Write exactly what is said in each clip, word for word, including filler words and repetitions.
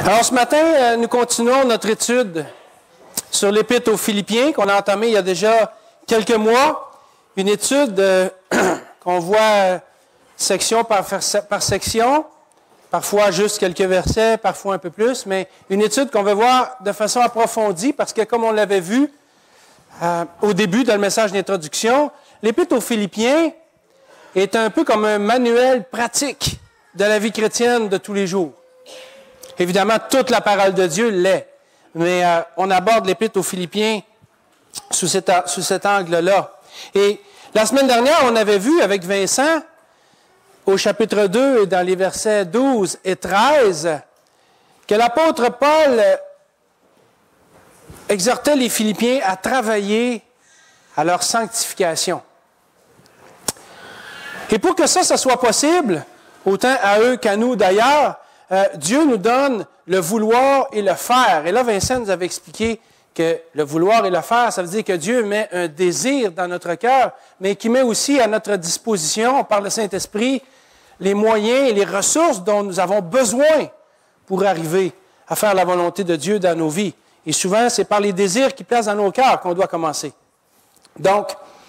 Alors ce matin, nous continuons notre étude sur l'Épître aux Philippiens qu'on a entamée il y a déjà quelques mois. Une étude euh, qu'on voit section par, par section, parfois juste quelques versets, parfois un peu plus, mais une étude qu'on veut voir de façon approfondie parce que comme on l'avait vu euh, au début dans le message d'introduction, l'Épître aux Philippiens est un peu comme un manuel pratique de la vie chrétienne de tous les jours. Évidemment, toute la parole de Dieu l'est, mais euh, on aborde l'Épître aux Philippiens sous cet, sous cet angle-là. Et la semaine dernière, on avait vu avec Vincent, au chapitre deux, dans les versets douze et treize, que l'apôtre Paul exhortait les Philippiens à travailler à leur sanctification. Et pour que ça, ça soit possible, autant à eux qu'à nous d'ailleurs, euh, Dieu nous donne le vouloir et le faire. Et là, Vincent nous avait expliqué que le vouloir et le faire, ça veut dire que Dieu met un désir dans notre cœur, mais qui met aussi à notre disposition, par le Saint-Esprit, les moyens et les ressources dont nous avons besoin pour arriver à faire la volonté de Dieu dans nos vies. Et souvent, c'est par les désirs qui placent dans nos cœurs qu'on doit commencer. Donc,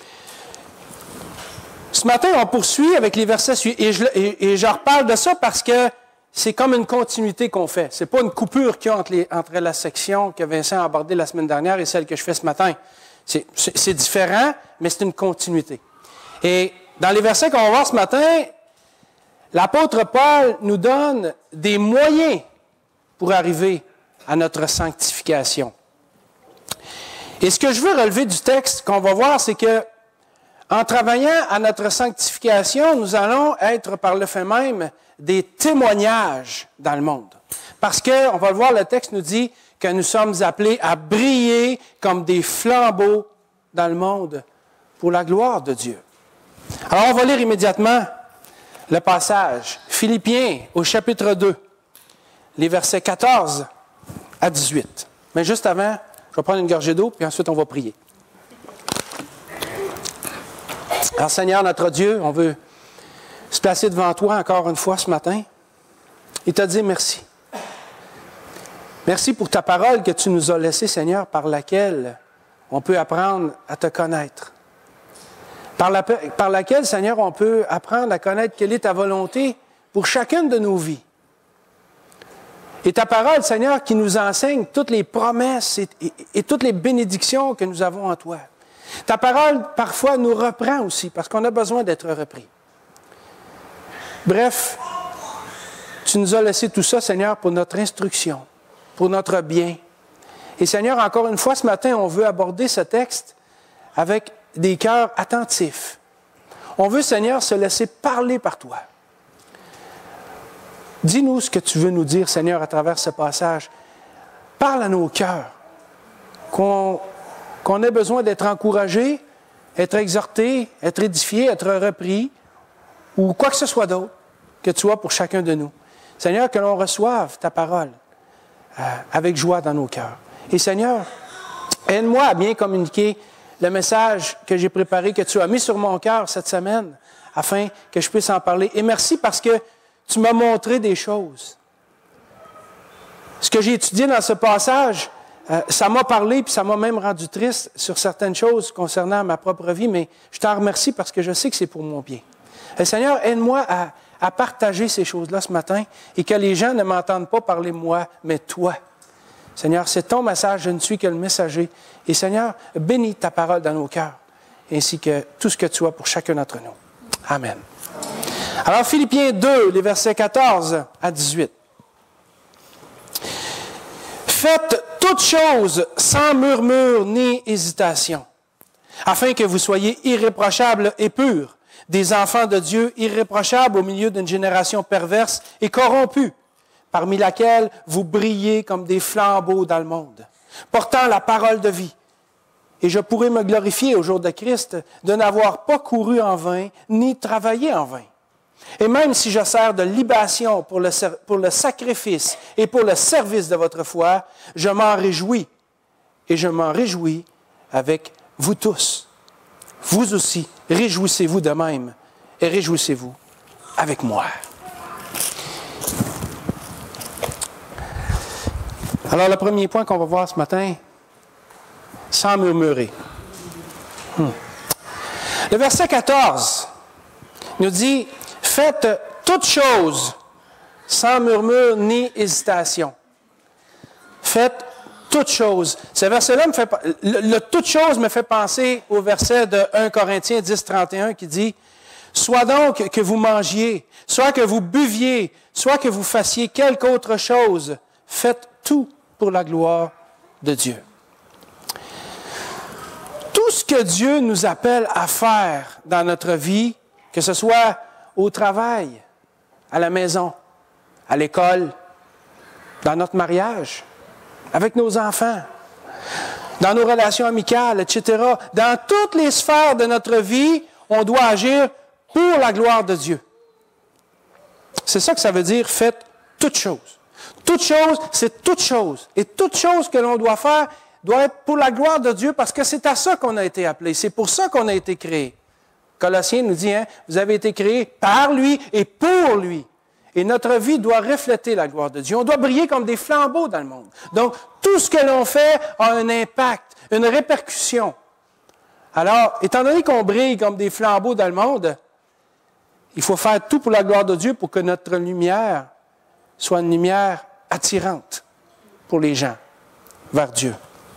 ce matin, on poursuit avec les versets suivants. Et je, et, et je reparle de ça parce que c'est comme une continuité qu'on fait. Ce n'est pas une coupure qu'il y a entre, les, entre la section que Vincent a abordée la semaine dernière et celle que je fais ce matin. C'est, c'est, c'est différent, mais c'est une continuité. Et dans les versets qu'on va voir ce matin, l'apôtre Paul nous donne des moyens pour arriver à notre sanctification. Et ce que je veux relever du texte qu'on va voir, c'est que en travaillant à notre sanctification, nous allons être par le fait même des témoignages dans le monde. Parce que, on va le voir, le texte nous dit que nous sommes appelés à briller comme des flambeaux dans le monde pour la gloire de Dieu. Alors, on va lire immédiatement le passage. Philippiens au chapitre deux, les versets quatorze à dix-huit. Mais juste avant, je vais prendre une gorgée d'eau, puis ensuite on va prier. Alors, Seigneur, notre Dieu, on veut se placer devant toi encore une fois ce matin et te dire merci. Merci pour ta parole que tu nous as laissée, Seigneur, par laquelle on peut apprendre à te connaître. Par, la, par laquelle, Seigneur, on peut apprendre à connaître quelle est ta volonté pour chacune de nos vies. Et ta parole, Seigneur, qui nous enseigne toutes les promesses et, et, et toutes les bénédictions que nous avons en toi. Ta parole, parfois, nous reprend aussi, parce qu'on a besoin d'être repris. Bref, tu nous as laissé tout ça, Seigneur, pour notre instruction, pour notre bien. Et Seigneur, encore une fois, ce matin, on veut aborder ce texte avec des cœurs attentifs. On veut, Seigneur, se laisser parler par toi. Dis-nous ce que tu veux nous dire, Seigneur, à travers ce passage. Parle à nos cœurs, qu'on... qu'on ait besoin d'être encouragé, être exhorté, être édifié, être repris, ou quoi que ce soit d'autre que tu as pour chacun de nous. Seigneur, que l'on reçoive ta parole euh, avec joie dans nos cœurs. Et Seigneur, aide-moi à bien communiquer le message que j'ai préparé, que tu as mis sur mon cœur cette semaine, afin que je puisse en parler. Et merci parce que tu m'as montré des choses. Ce que j'ai étudié dans ce passage, Euh, ça m'a parlé, puis ça m'a même rendu triste sur certaines choses concernant ma propre vie, mais je t'en remercie parce que je sais que c'est pour mon bien. Et Seigneur, aide-moi à, à partager ces choses-là ce matin et que les gens ne m'entendent pas parler moi, mais toi. Seigneur, c'est ton message, je ne suis que le messager. Et Seigneur, bénis ta parole dans nos cœurs, ainsi que tout ce que tu as pour chacun d'entre nous. Amen. Alors, Philippiens deux, les versets quatorze à dix-huit. Faites toutes choses sans murmure ni hésitation, afin que vous soyez irréprochables et purs, des enfants de Dieu irréprochables au milieu d'une génération perverse et corrompue, parmi laquelle vous brillez comme des flambeaux dans le monde, portant la parole de vie. Et je pourrai me glorifier au jour de Christ de n'avoir pas couru en vain, ni travaillé en vain. Et même si je sers de libation pour le, pour le sacrifice et pour le service de votre foi, je m'en réjouis. Et je m'en réjouis avec vous tous. Vous aussi, réjouissez-vous de même et réjouissez-vous avec moi. Alors, le premier point qu'on va voir ce matin, sans murmurer. Hmm. Le verset quatorze nous dit, « Faites toutes choses sans murmure ni hésitation. » Faites toutes choses. Ce verset-là, me fait, le, le toutes choses me fait penser au verset de premier Corinthiens dix, trente et un qui dit, « Soit donc que vous mangiez, soit que vous buviez, soit que vous fassiez quelque autre chose, faites tout pour la gloire de Dieu. » Tout ce que Dieu nous appelle à faire dans notre vie, que ce soit au travail, à la maison, à l'école, dans notre mariage, avec nos enfants, dans nos relations amicales, et cetera, dans toutes les sphères de notre vie, on doit agir pour la gloire de Dieu. C'est ça que ça veut dire, faites toutes choses. Toute chose, c'est toute chose. Et toute chose que l'on doit faire doit être pour la gloire de Dieu parce que c'est à ça qu'on a été appelé. C'est pour ça qu'on a été créé. Colossiens nous dit, hein, vous avez été créés par lui et pour lui. Et notre vie doit refléter la gloire de Dieu. On doit briller comme des flambeaux dans le monde. Donc, tout ce que l'on fait a un impact, une répercussion. Alors, étant donné qu'on brille comme des flambeaux dans le monde, il faut faire tout pour la gloire de Dieu pour que notre lumière soit une lumière attirante pour les gens vers Dieu.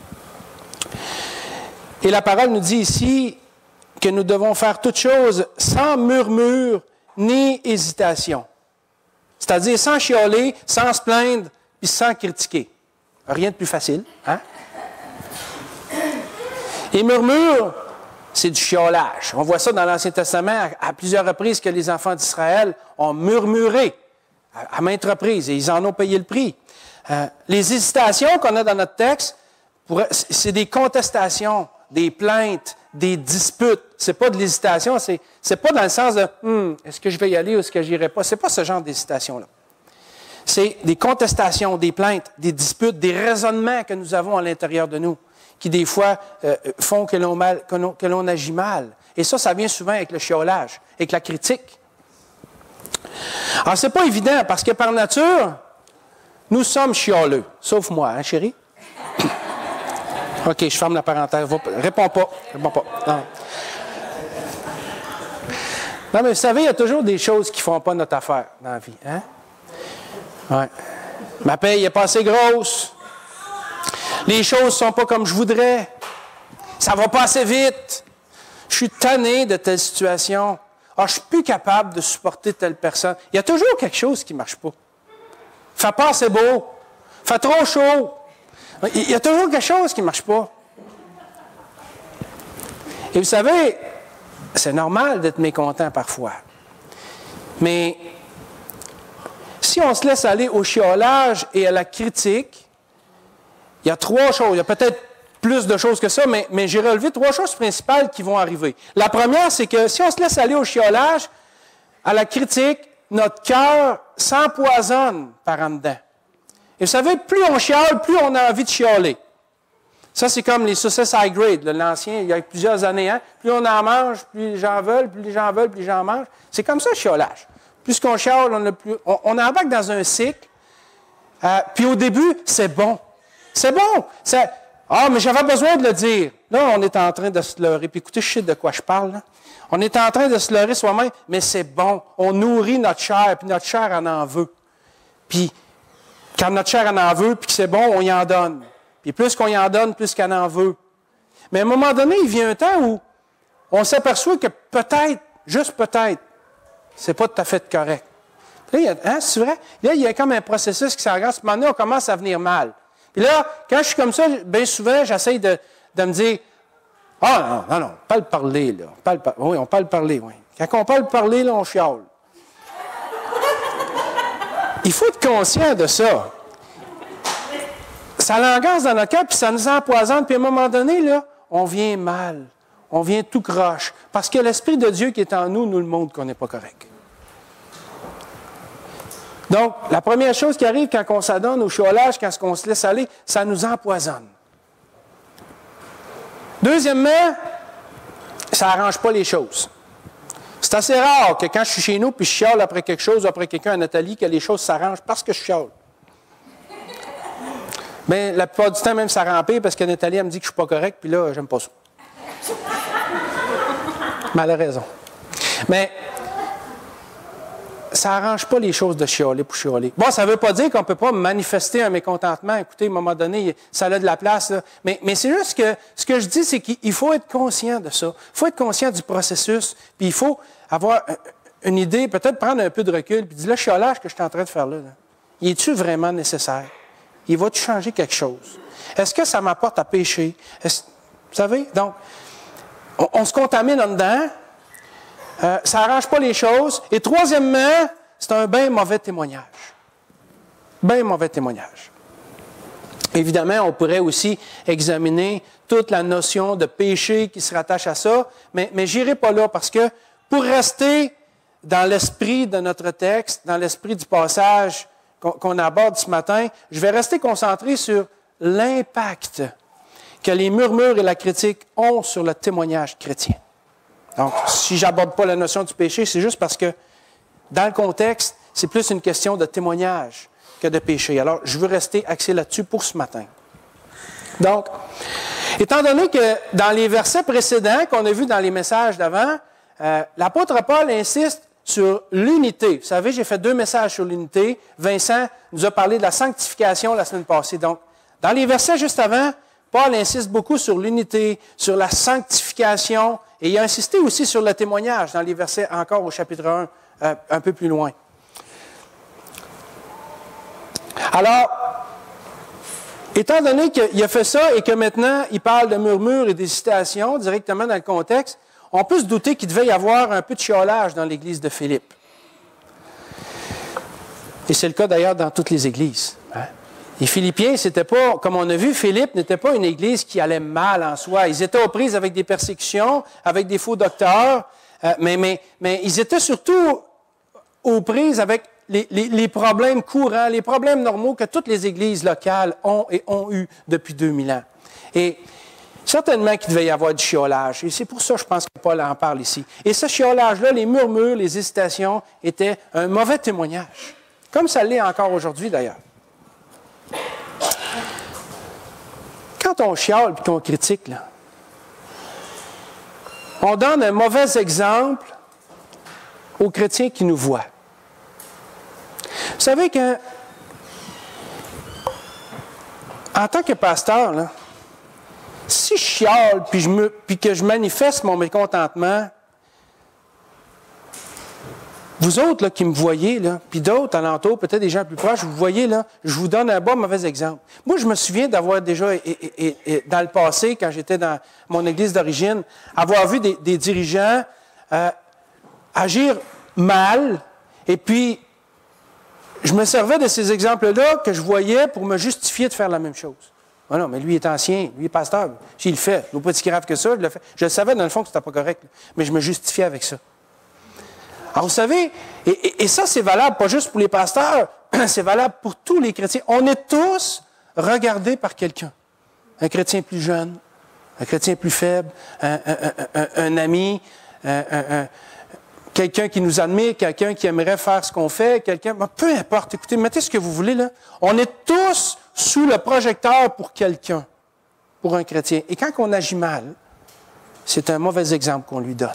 Et la parole nous dit ici que nous devons faire toutes choses sans murmure ni hésitation. C'est-à-dire sans chialer, sans se plaindre, puis sans critiquer. Rien de plus facile, hein? Et murmure, c'est du chiolage. On voit ça dans l'Ancien Testament à, à plusieurs reprises que les enfants d'Israël ont murmuré à, à maintes reprises et ils en ont payé le prix. Euh, les hésitations qu'on a dans notre texte, c'est des contestations, des plaintes, des disputes. C'est pas de l'hésitation, c'est, c'est pas dans le sens de hm, est-ce que je vais y aller ou est-ce que je n'irai pas. C'est pas ce genre d'hésitation-là. C'est des contestations, des plaintes, des disputes, des raisonnements que nous avons à l'intérieur de nous, qui des fois euh, font que l'on, mal, que, l'on, que l'on agit mal. Et ça, ça vient souvent avec le chiolage, avec la critique. Alors, c'est pas évident parce que par nature, nous sommes chialeux. Sauf moi, hein, chérie? OK, je ferme la parenthèse. Réponds pas. Réponds pas. Non. non, mais vous savez, il y a toujours des choses qui ne font pas notre affaire dans la vie. Hein? Ouais. Ma paye n'est pas assez grosse. Les choses ne sont pas comme je voudrais. Ça ne va pas assez vite. Je suis tanné de telle situation. Ah, je ne suis plus capable de supporter telle personne. Il y a toujours quelque chose qui ne marche pas. Il ne fait pas assez beau. Il fait trop chaud. Il y a toujours quelque chose qui ne marche pas. Et vous savez, c'est normal d'être mécontent parfois. Mais si on se laisse aller au chiolage et à la critique, il y a trois choses. Il y a peut-être plus de choses que ça, mais, mais j'ai relevé trois choses principales qui vont arriver. La première, c'est que si on se laisse aller au chiolage, à la critique, notre cœur s'empoisonne par en dedans. Et vous savez, plus on chiale, plus on a envie de chialer. Ça, c'est comme les saucisses high grade, l'ancien, il y a plusieurs années. Hein? Plus on en mange, plus les gens veulent, plus les gens veulent, plus les gens mangent. C'est comme ça le chiolage. Plus qu'on chiale, on, a plus, on, on embarque dans un cycle. Euh, puis au début, c'est bon. C'est bon. C'est, ah, mais j'avais besoin de le dire. Là, on est en train de se leurrer. Puis écoutez, je sais de quoi je parle. Là. On est en train de se leurrer soi-même, mais c'est bon. On nourrit notre chair, puis notre chair en en veut. Puis, quand notre chair en en veut, puis que c'est bon, on y en donne. Puis plus qu'on y en donne, plus qu'elle en veut. Mais à un moment donné, il vient un temps où on s'aperçoit que peut-être, juste peut-être, c'est pas tout à fait correct. Là, il y a, hein, c'est vrai? Là, il y a comme un processus qui s'engage. À un moment donné, on commence à venir mal. Puis là, quand je suis comme ça, bien souvent, j'essaie de, de me dire, ah non, non, non, pas le parler, là. Pas le par... Oui, on parle parler, oui. Quand on parle parler, là, on chiale. Il faut être conscient de ça. Ça l'engage dans notre cœur, puis ça nous empoisonne, puis à un moment donné, là, on vient mal. On vient tout croche. Parce que l'Esprit de Dieu qui est en nous nous le montre qu'on n'est pas correct. Donc, la première chose qui arrive quand on s'adonne au chiolage, quand on se laisse aller, ça nous empoisonne. Deuxièmement, ça n'arrange pas les choses. C'est assez rare que quand je suis chez nous puis je chiale après quelque chose, après quelqu'un à Nathalie, que les choses s'arrangent parce que je chiale. Bien, la plupart du temps, même, ça rampait parce que Nathalie, elle me dit que je ne suis pas correct, puis là, j'aime pas ça. Mais elle a raison. Mais ça n'arrange pas les choses de chialer pour chialer. Bon, ça ne veut pas dire qu'on ne peut pas manifester un mécontentement. Écoutez, à un moment donné, ça a de la place. Là. Mais, mais c'est juste que ce que je dis, c'est qu'il faut être conscient de ça. Il faut être conscient du processus, puis il faut avoir une idée, peut-être prendre un peu de recul, puis dire, le chialage que je suis en train de faire là, là il est-tu vraiment nécessaire? Il va-tu changer quelque chose? Est-ce que ça m'apporte à pécher? Est-ce, vous savez, donc, on, on se contamine en dedans, euh, ça n'arrange pas les choses. Et troisièmement, c'est un bien mauvais témoignage. Bien mauvais témoignage. Évidemment, on pourrait aussi examiner toute la notion de péché qui se rattache à ça, mais, mais je n'irai pas là parce que pour rester dans l'esprit de notre texte, dans l'esprit du passage qu'on aborde ce matin, je vais rester concentré sur l'impact que les murmures et la critique ont sur le témoignage chrétien. Donc, si je n'aborde pas la notion du péché, c'est juste parce que, dans le contexte, c'est plus une question de témoignage que de péché. Alors, je veux rester axé là-dessus pour ce matin. Donc, étant donné que dans les versets précédents qu'on a vus dans les messages d'avant, euh, l'apôtre Paul insiste sur l'unité. Vous savez, j'ai fait deux messages sur l'unité. Vincent nous a parlé de la sanctification la semaine passée. Donc, dans les versets juste avant, Paul insiste beaucoup sur l'unité, sur la sanctification, et il a insisté aussi sur le témoignage dans les versets encore au chapitre un, euh, un peu plus loin. Alors, étant donné qu'il a fait ça et que maintenant il parle de murmures et d'hésitation directement dans le contexte, on peut se douter qu'il devait y avoir un peu de chiolage dans l'église de Philippe. Et c'est le cas d'ailleurs dans toutes les églises. Hein? Les Philippiens, c'était pas, comme on a vu, Philippe n'était pas une église qui allait mal en soi. Ils étaient aux prises avec des persécutions, avec des faux docteurs, euh, mais, mais, mais ils étaient surtout aux prises avec les, les, les problèmes courants, les problèmes normaux que toutes les églises locales ont et ont eu depuis deux mille ans. Et certainement qu'il devait y avoir du chiolage. Et c'est pour ça, je pense, que Paul en parle ici. Et ce chiolage-là, les murmures, les hésitations, étaient un mauvais témoignage. Comme ça l'est encore aujourd'hui, d'ailleurs. Quand on chiale et qu'on critique, là, on donne un mauvais exemple aux chrétiens qui nous voient. Vous savez que, en tant que pasteur, là, si je chiale puis, je me, puis que je manifeste mon mécontentement, vous autres là, qui me voyez, là, puis d'autres alentours, peut-être des gens plus proches, vous voyez, là, je vous donne un bon mauvais exemple. Moi, je me souviens d'avoir déjà, et, et, et, et, dans le passé, quand j'étais dans mon église d'origine, avoir vu des, des dirigeants euh, agir mal, et puis je me servais de ces exemples-là que je voyais pour me justifier de faire la même chose. Ah non, mais lui est ancien, lui est pasteur. S'il le fait, il n'est pas si grave que ça, je le fais. Je le savais dans le fond que ce n'était pas correct, mais je me justifiais avec ça. Alors, vous savez, et, et, et ça, c'est valable pas juste pour les pasteurs, c'est valable pour tous les chrétiens. On est tous regardés par quelqu'un. Un chrétien plus jeune, un chrétien plus faible, un, un, un, un, un ami, un, un, quelqu'un qui nous admire, quelqu'un qui aimerait faire ce qu'on fait, quelqu'un... Peu importe, écoutez, mettez ce que vous voulez, là. On est tous sous le projecteur pour quelqu'un, pour un chrétien. Et quand on agit mal, c'est un mauvais exemple qu'on lui donne.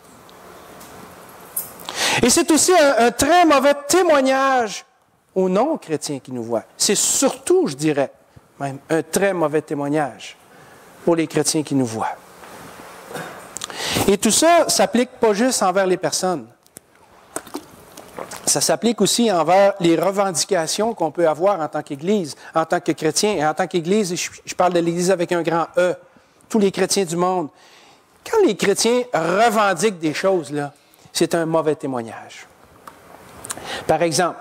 Et c'est aussi un, un très mauvais témoignage aux non-chrétiens qui nous voient. C'est surtout, je dirais, même un très mauvais témoignage pour les chrétiens qui nous voient. Et tout ça ne s'applique pas juste envers les personnes. Ça s'applique aussi envers les revendications qu'on peut avoir en tant qu'Église, en tant que chrétien. Et en tant qu'Église, je, je parle de l'Église avec un grand E, tous les chrétiens du monde. Quand les chrétiens revendiquent des choses, là, c'est un mauvais témoignage. Par exemple,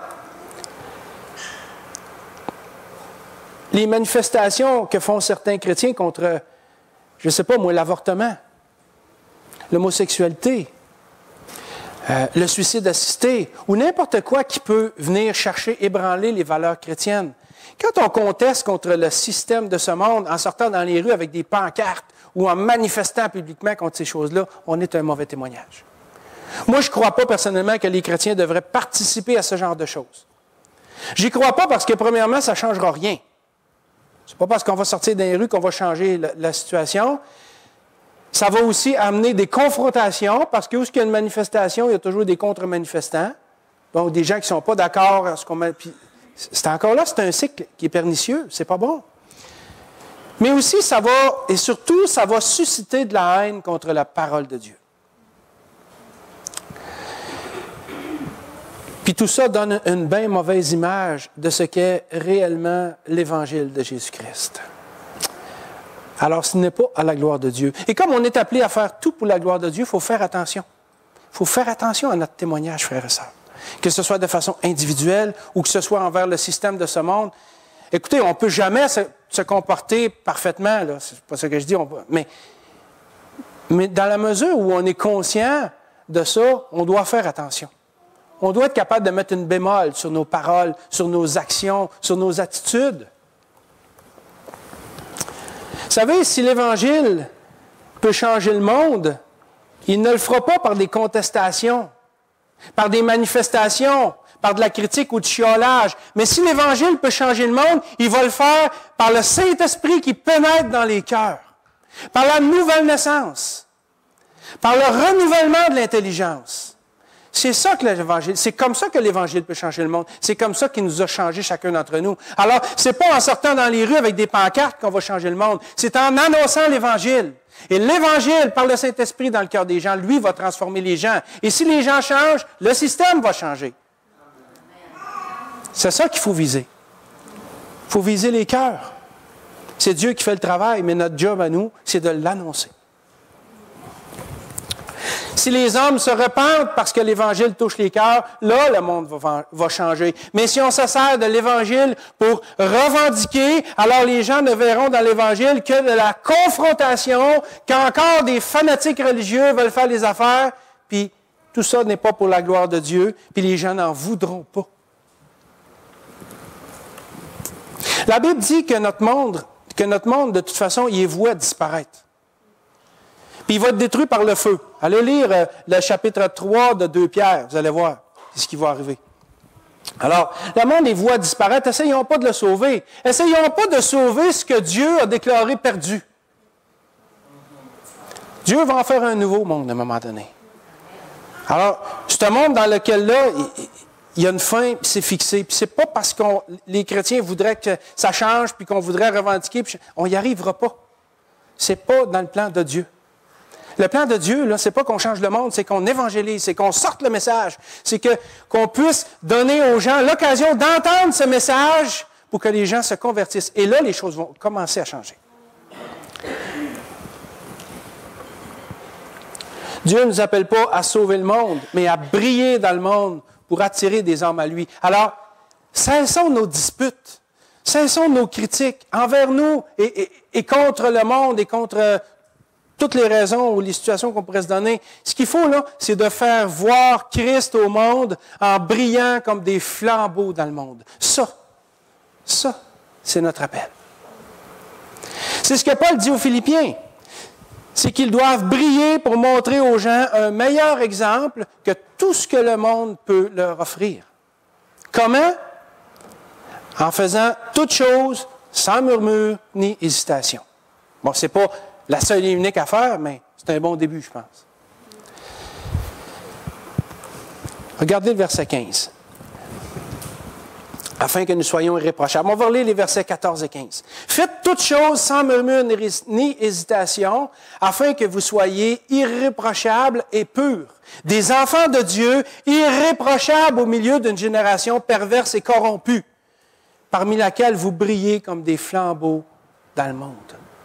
les manifestations que font certains chrétiens contre, je ne sais pas moi, l'avortement, l'homosexualité, euh, le suicide assisté, ou n'importe quoi qui peut venir chercher, ébranler les valeurs chrétiennes. Quand on conteste contre le système de ce monde en sortant dans les rues avec des pancartes ou en manifestant publiquement contre ces choses-là, on est un mauvais témoignage. Moi, je ne crois pas personnellement que les chrétiens devraient participer à ce genre de choses. Je n'y crois pas parce que, premièrement, ça ne changera rien. Ce n'est pas parce qu'on va sortir dans les rues qu'on va changer la, la situation. Ça va aussi amener des confrontations, parce que où il y a une manifestation, il y a toujours des contre-manifestants. Donc, des gens qui ne sont pas d'accord à ce qu'on met. Puis, c'est encore là, c'est un cycle qui est pernicieux, c'est pas bon. Mais aussi, ça va, et surtout, ça va susciter de la haine contre la parole de Dieu. Puis tout ça donne une bien mauvaise image de ce qu'est réellement l'Évangile de Jésus-Christ. Alors, ce n'est pas à la gloire de Dieu. Et comme on est appelé à faire tout pour la gloire de Dieu, il faut faire attention. Il faut faire attention à notre témoignage, frères et sœurs. Que ce soit de façon individuelle ou que ce soit envers le système de ce monde. Écoutez, on ne peut jamais se, se comporter parfaitement, là, c'est pas ce que je dis, on, mais, mais dans la mesure où on est conscient de ça, on doit faire attention. On doit être capable de mettre une bémol sur nos paroles, sur nos actions, sur nos attitudes. Vous savez, si l'Évangile peut changer le monde, il ne le fera pas par des contestations, par des manifestations, par de la critique ou du chiolage. Mais si l'Évangile peut changer le monde, il va le faire par le Saint-Esprit qui pénètre dans les cœurs, par la nouvelle naissance, par le renouvellement de l'intelligence. C'est ça que l'Évangile, c'est comme ça que l'Évangile peut changer le monde. C'est comme ça qu'il nous a changé chacun d'entre nous. Alors, c'est pas en sortant dans les rues avec des pancartes qu'on va changer le monde. C'est en annonçant l'Évangile. Et l'Évangile, par le Saint-Esprit dans le cœur des gens, lui, va transformer les gens. Et si les gens changent, le système va changer. C'est ça qu'il faut viser. Il faut viser les cœurs. C'est Dieu qui fait le travail, mais notre job à nous, c'est de l'annoncer. Si les hommes se repentent parce que l'Évangile touche les cœurs, là, le monde va, va changer. Mais si on se sert de l'Évangile pour revendiquer, alors les gens ne verront dans l'Évangile que de la confrontation, qu'encore des fanatiques religieux veulent faire les affaires, puis tout ça n'est pas pour la gloire de Dieu, puis les gens n'en voudront pas. La Bible dit que notre monde, que notre monde, de toute façon, il est voué à disparaître. Puis il va être détruit par le feu. Allez lire euh, le chapitre trois de deux Pierre, vous allez voir ce qui va arriver. Alors, le monde est voué à disparaître, essayons pas de le sauver. Essayons pas de sauver ce que Dieu a déclaré perdu. Dieu va en faire un nouveau monde à un moment donné. Alors, c'est un monde dans lequel là, il, il y a une fin, puis c'est fixé. Puis c'est pas parce que les chrétiens voudraient que ça change, puis qu'on voudrait revendiquer, puis on n'y arrivera pas. C'est pas dans le plan de Dieu. Le plan de Dieu, là, c'est pas qu'on change le monde, c'est qu'on évangélise, c'est qu'on sorte le message, c'est que, qu'on puisse donner aux gens l'occasion d'entendre ce message pour que les gens se convertissent. Et là, les choses vont commencer à changer. Dieu ne nous appelle pas à sauver le monde, mais à briller dans le monde pour attirer des hommes à lui. Alors, cessons nos disputes, cessons nos critiques envers nous et, et, et contre le monde et contre toutes les raisons ou les situations qu'on pourrait se donner. Ce qu'il faut, là, c'est de faire voir Christ au monde en brillant comme des flambeaux dans le monde. Ça, ça, c'est notre appel. C'est ce que Paul dit aux Philippiens. C'est qu'ils doivent briller pour montrer aux gens un meilleur exemple que tout ce que le monde peut leur offrir. Comment? En faisant toutes choses sans murmure ni hésitation. Bon, c'est pas la seule et unique affaire, mais c'est un bon début, je pense. Regardez le verset quinze. Afin que nous soyons irréprochables. On va relire les versets quatorze et quinze. Faites toutes choses sans murmure ni hésitation, afin que vous soyez irréprochables et purs. Des enfants de Dieu, irréprochables au milieu d'une génération perverse et corrompue, parmi laquelle vous brillez comme des flambeaux dans le monde.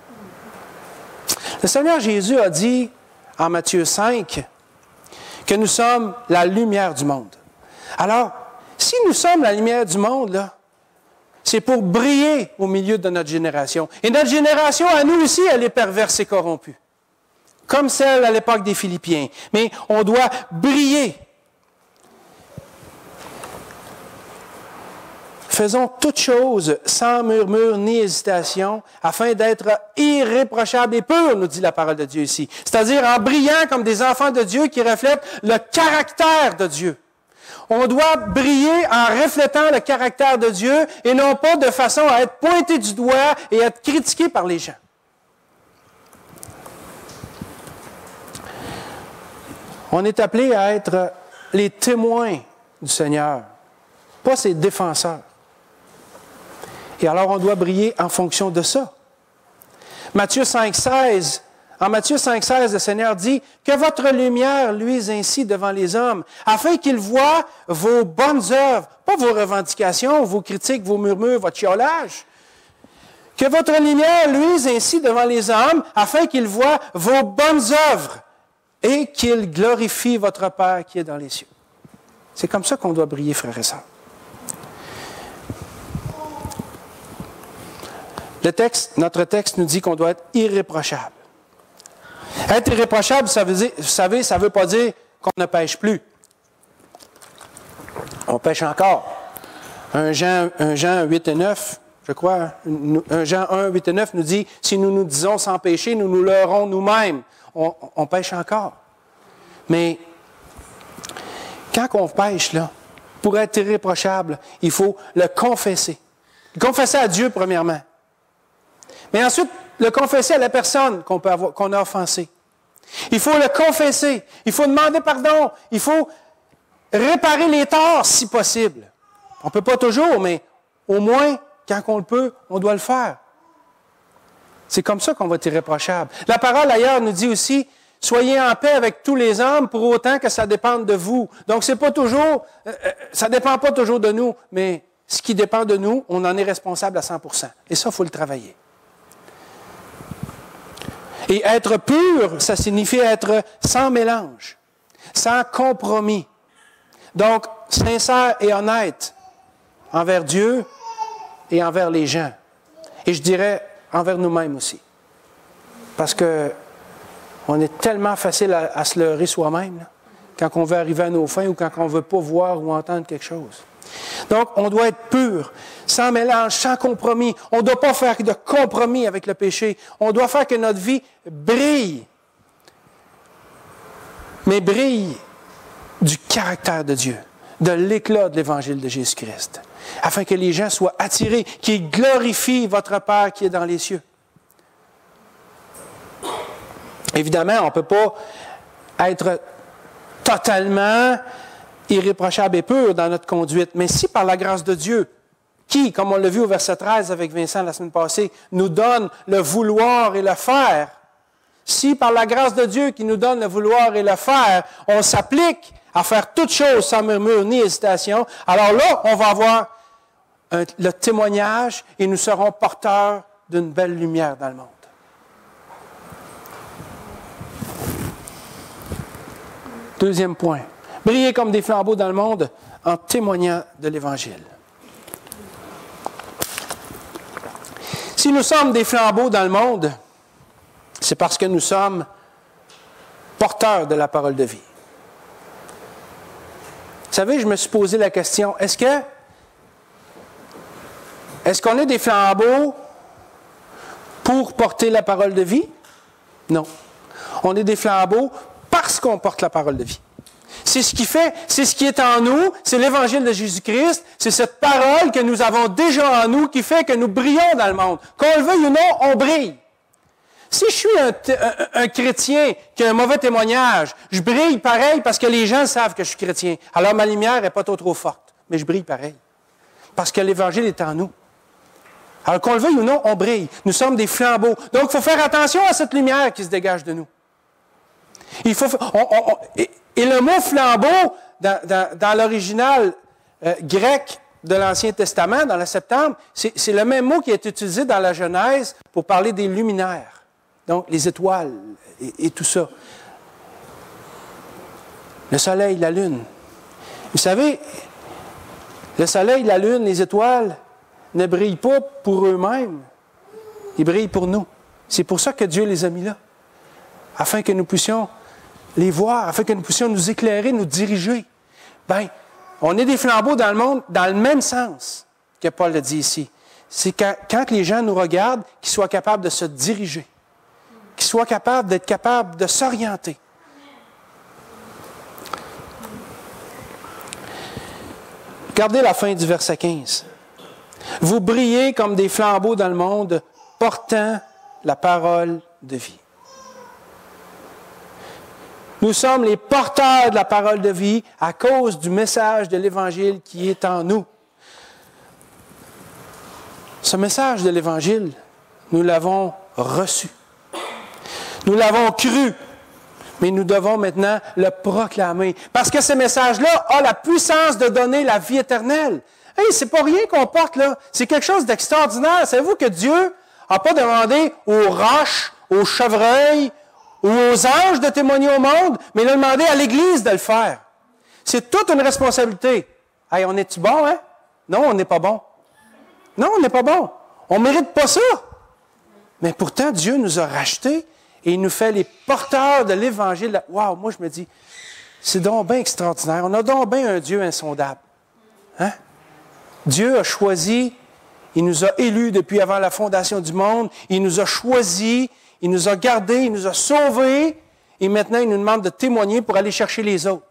Le Seigneur Jésus a dit en Matthieu cinq que nous sommes la lumière du monde. Alors, si nous sommes la lumière du monde, là, c'est pour briller au milieu de notre génération. Et notre génération, à nous aussi, elle est perverse et corrompue. Comme celle à l'époque des Philippiens. Mais on doit briller. Faisons toutes choses sans murmure ni hésitation, afin d'être irréprochables et purs, nous dit la parole de Dieu ici. C'est-à-dire en brillant comme des enfants de Dieu qui reflètent le caractère de Dieu. On doit briller en reflétant le caractère de Dieu et non pas de façon à être pointé du doigt et à être critiqué par les gens. On est appelé à être les témoins du Seigneur, pas ses défenseurs. Et alors, on doit briller en fonction de ça. Matthieu cinq, seize, en Matthieu cinq, seize, le Seigneur dit « Que votre lumière luise ainsi devant les hommes, afin qu'ils voient vos bonnes œuvres, pas vos revendications, vos critiques, vos murmures, votre chiolage. Que votre lumière luise ainsi devant les hommes, afin qu'ils voient vos bonnes œuvres et qu'ils glorifient votre Père qui est dans les cieux. » C'est comme ça qu'on doit briller, frères et sœurs. Le texte, notre texte nous dit qu'on doit être irréprochable. Être irréprochable, ça veut dire, vous savez, ça ne veut pas dire qu'on ne pêche plus. On pêche encore. un Jean, un Jean huit et neuf, je crois, un Jean un, huit et neuf nous dit, si nous nous disons sans péché, nous nous leurrons nous-mêmes. On, on pêche encore. Mais quand on pêche, là, pour être irréprochable, il faut le confesser. Le confesser à Dieu, premièrement. Mais ensuite, le confesser à la personne qu'on peut avoir, qu'on a offensée. Il faut le confesser. Il faut demander pardon. Il faut réparer les torts, si possible. On ne peut pas toujours, mais au moins, quand on le peut, on doit le faire. C'est comme ça qu'on va être irréprochable. La parole, ailleurs, nous dit aussi, soyez en paix avec tous les hommes pour autant que ça dépende de vous. Donc, c'est pas toujours, euh, ça ne dépend pas toujours de nous, mais ce qui dépend de nous, on en est responsable à cent pour cent. Et ça, il faut le travailler. Et être pur, ça signifie être sans mélange, sans compromis. Donc, sincère et honnête envers Dieu et envers les gens. Et je dirais envers nous-mêmes aussi. Parce que on est tellement facile à, à se leurrer soi-même, là, quand on veut arriver à nos fins ou quand on ne veut pas voir ou entendre quelque chose. Donc, on doit être pur, sans mélange, sans compromis. On ne doit pas faire de compromis avec le péché. On doit faire que notre vie brille. Mais brille du caractère de Dieu, de l'éclat de l'Évangile de Jésus-Christ, afin que les gens soient attirés, qu'ils glorifient votre Père qui est dans les cieux. Évidemment, on ne peut pas être totalement irréprochable et pur dans notre conduite. Mais si par la grâce de Dieu, qui, comme on l'a vu au verset treize avec Vincent la semaine passée, nous donne le vouloir et le faire, si par la grâce de Dieu qui nous donne le vouloir et le faire, on s'applique à faire toutes choses sans murmure ni hésitation, alors là, on va avoir un, le témoignage et nous serons porteurs d'une belle lumière dans le monde. Deuxième point. Briller comme des flambeaux dans le monde en témoignant de l'Évangile. Si nous sommes des flambeaux dans le monde, c'est parce que nous sommes porteurs de la parole de vie. Vous savez, je me suis posé la question, est-ce que est-ce qu'on est des flambeaux pour porter la parole de vie? Non. On est des flambeaux parce qu'on porte la parole de vie. C'est ce qui fait, c'est ce qui est en nous, c'est l'Évangile de Jésus-Christ, c'est cette parole que nous avons déjà en nous qui fait que nous brillons dans le monde. Qu'on le veuille ou non, on brille. Si je suis un, un, un chrétien qui a un mauvais témoignage, je brille pareil parce que les gens savent que je suis chrétien. Alors ma lumière n'est pas trop, trop forte, mais je brille pareil. Parce que l'Évangile est en nous. Alors qu'on le veuille ou non, on brille. Nous sommes des flambeaux. Donc il faut faire attention à cette lumière qui se dégage de nous. Il faut... On, on, on, et, Et le mot flambeau, dans, dans, dans l'original euh, grec de l'Ancien Testament, dans le Septante, c'est, c'est le même mot qui est utilisé dans la Genèse pour parler des luminaires, donc les étoiles et, et tout ça. Le soleil, la lune. Vous savez, le soleil, la lune, les étoiles ne brillent pas pour eux-mêmes, ils brillent pour nous. C'est pour ça que Dieu les a mis là, afin que nous puissions les voir, afin que nous puissions nous éclairer, nous diriger. Bien, on est des flambeaux dans le monde dans le même sens que Paul le dit ici. C'est quand, quand les gens nous regardent, qu'ils soient capables de se diriger, qu'ils soient capables d'être capables de s'orienter. Regardez la fin du verset quinze. Vous brillez comme des flambeaux dans le monde, portant la parole de vie. Nous sommes les porteurs de la parole de vie à cause du message de l'Évangile qui est en nous. Ce message de l'Évangile, nous l'avons reçu. Nous l'avons cru, mais nous devons maintenant le proclamer. Parce que ce message-là a la puissance de donner la vie éternelle. Hey, c'est pas rien qu'on porte, là. C'est quelque chose d'extraordinaire. Savez-vous que Dieu n'a pas demandé aux roches, aux chevreuils, ou aux anges de témoigner au monde, mais il a demandé à l'Église de le faire. C'est toute une responsabilité. Hey, on est-tu bon, hein? Non, on n'est pas bon. Non, on n'est pas bon. On ne mérite pas ça. Mais pourtant, Dieu nous a rachetés et il nous fait les porteurs de l'Évangile. Wow, moi je me dis, c'est donc bien extraordinaire. On a donc bien un Dieu insondable. Hein? Dieu a choisi, il nous a élus depuis avant la fondation du monde, il nous a choisis, il nous a gardés, il nous a sauvés, et maintenant il nous demande de témoigner pour aller chercher les autres.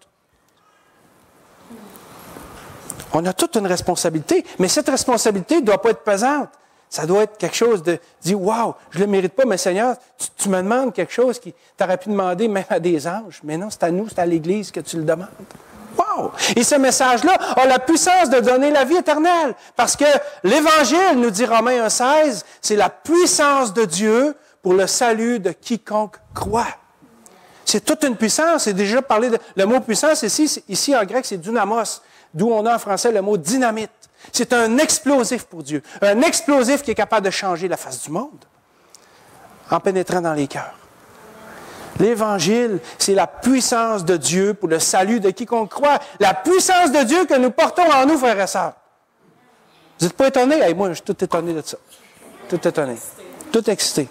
On a toute une responsabilité, mais cette responsabilité ne doit pas être pesante. Ça doit être quelque chose de dire, wow, je ne le mérite pas, mais Seigneur, tu, tu me demandes quelque chose qui t'aurais pu demander même à des anges. Mais non, c'est à nous, c'est à l'Église que tu le demandes. Wow! Et ce message-là a la puissance de donner la vie éternelle. Parce que l'Évangile, nous dit Romains un seize, c'est la puissance de Dieu pour le salut de quiconque croit. C'est toute une puissance. C'est déjà parlé de... Le mot puissance, ici, ici en grec, c'est dynamos, d'où on a en français le mot dynamite. C'est un explosif pour Dieu. Un explosif qui est capable de changer la face du monde en pénétrant dans les cœurs. L'Évangile, c'est la puissance de Dieu pour le salut de quiconque croit. La puissance de Dieu que nous portons en nous, frères et sœurs. Vous n'êtes pas étonnés? Hey, moi, je suis tout étonné de ça. Tout étonné. Tout excité.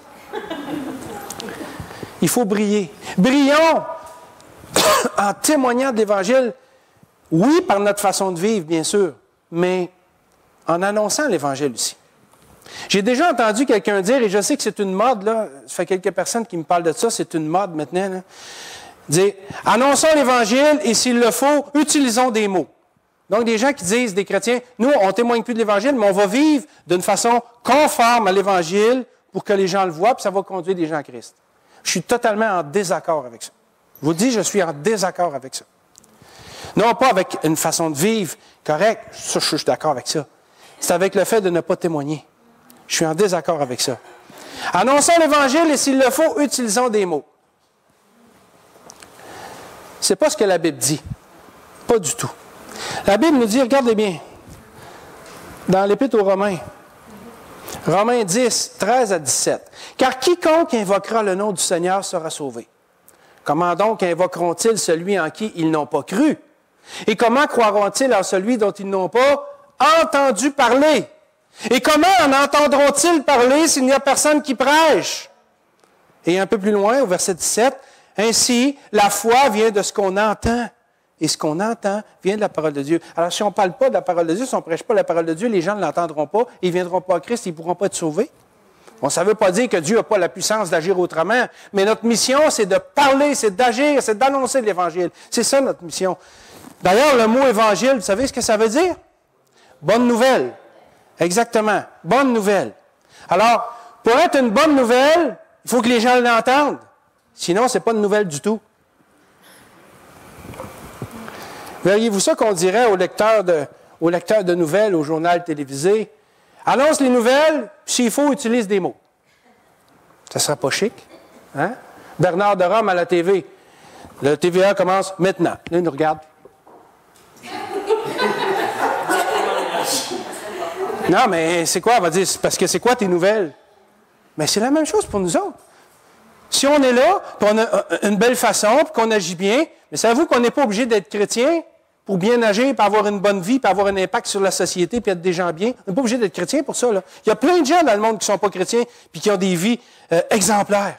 Il faut briller. Brillons en témoignant de l'Évangile, oui, par notre façon de vivre, bien sûr, mais en annonçant l'Évangile aussi. J'ai déjà entendu quelqu'un dire, et je sais que c'est une mode, là, ça fait quelques personnes qui me parlent de ça, c'est une mode maintenant, là, dire, annonçons l'Évangile et s'il le faut, utilisons des mots. Donc, des gens qui disent, des chrétiens, nous, on ne témoigne plus de l'Évangile, mais on va vivre d'une façon conforme à l'Évangile pour que les gens le voient, puis ça va conduire des gens à Christ. Je suis totalement en désaccord avec ça. Je vous dis, je suis en désaccord avec ça. Non pas avec une façon de vivre correcte, ça, je suis d'accord avec ça. C'est avec le fait de ne pas témoigner. Je suis en désaccord avec ça. Annonçons l'Évangile et s'il le faut, utilisons des mots. Ce n'est pas ce que la Bible dit. Pas du tout. La Bible nous dit, regardez bien, dans l'Épître aux Romains, Romains dix, treize à dix-sept. « Car quiconque invoquera le nom du Seigneur sera sauvé. Comment donc invoqueront-ils celui en qui ils n'ont pas cru? Et comment croiront-ils en celui dont ils n'ont pas entendu parler? Et comment en entendront-ils parler s'il n'y a personne qui prêche? » Et un peu plus loin, au verset dix-sept, « Ainsi, la foi vient de ce qu'on entend. Et ce qu'on entend vient de la parole de Dieu. » Alors, si on ne parle pas de la parole de Dieu, si on ne prêche pas la parole de Dieu, les gens ne l'entendront pas, ils ne viendront pas à Christ, ils ne pourront pas être sauvés. Bon, ça ne veut pas dire que Dieu n'a pas la puissance d'agir autrement, mais notre mission, c'est de parler, c'est d'agir, c'est d'annoncer l'Évangile. C'est ça notre mission. D'ailleurs, le mot Évangile, vous savez ce que ça veut dire? Bonne nouvelle. Exactement. Bonne nouvelle. Alors, pour être une bonne nouvelle, il faut que les gens l'entendent. Sinon, ce n'est pas une nouvelle du tout. Verriez-vous ça qu'on dirait aux lecteurs de, aux lecteurs de nouvelles, au journal télévisé? Annonce les nouvelles, s'il faut, utilise des mots. Ça ne sera pas chic. Hein? Bernard de Rome à la T V. Le T V A commence maintenant. Là, il nous regarde. Non, mais c'est quoi? On va dire, c'est parce que c'est quoi tes nouvelles? Mais c'est la même chose pour nous autres. Si on est là, puis on a une belle façon, puis qu'on agit bien, mais savez-vous qu'on n'est pas obligé d'être chrétien pour bien agir, puis avoir une bonne vie, puis avoir un impact sur la société, puis être des gens bien? On n'est pas obligé d'être chrétien pour ça, là. Il y a plein de gens dans le monde qui ne sont pas chrétiens, puis qui ont des vies euh, exemplaires.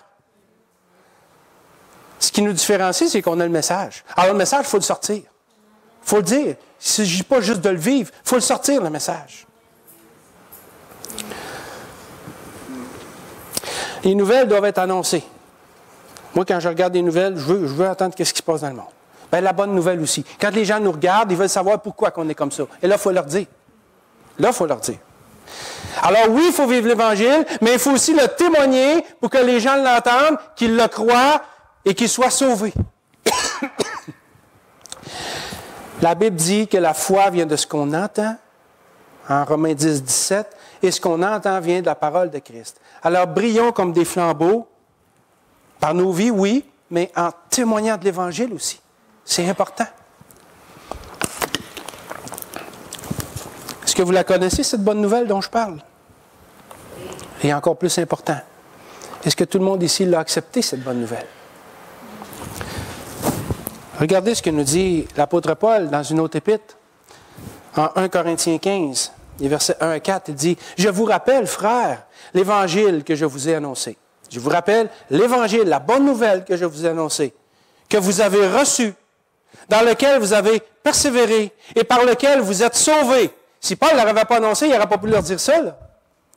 Ce qui nous différencie, c'est qu'on a le message. Alors le message, il faut le sortir. Il faut le dire. Il ne s'agit pas juste de le vivre, il faut le sortir, le message. Les nouvelles doivent être annoncées. Moi, quand je regarde les nouvelles, je veux, je veux entendre ce qui se passe dans le monde. Bien, la bonne nouvelle aussi. Quand les gens nous regardent, ils veulent savoir pourquoi on est comme ça. Et là, il faut leur dire. Là, il faut leur dire. Alors oui, il faut vivre l'Évangile, mais il faut aussi le témoigner pour que les gens l'entendent, qu'ils le croient et qu'ils soient sauvés. La Bible dit que la foi vient de ce qu'on entend, en Romains dix, dix-sept, et ce qu'on entend vient de la parole de Christ. Alors brillons comme des flambeaux, par nos vies, oui, mais en témoignant de l'Évangile aussi. C'est important. Est-ce que vous la connaissez, cette bonne nouvelle dont je parle? Et encore plus important, est-ce que tout le monde ici l'a accepté, cette bonne nouvelle? Regardez ce que nous dit l'apôtre Paul dans une autre épître, en un Corinthiens quinze, les versets un à quatre, il dit « Je vous rappelle, frères, l'Évangile que je vous ai annoncé. Je vous rappelle l'Évangile, la bonne nouvelle que je vous ai annoncée, que vous avez reçue, dans lequel vous avez persévéré et par lequel vous êtes sauvés. » Si Paul ne l'avait pas annoncé, il n'aurait pas pu leur dire ça, là.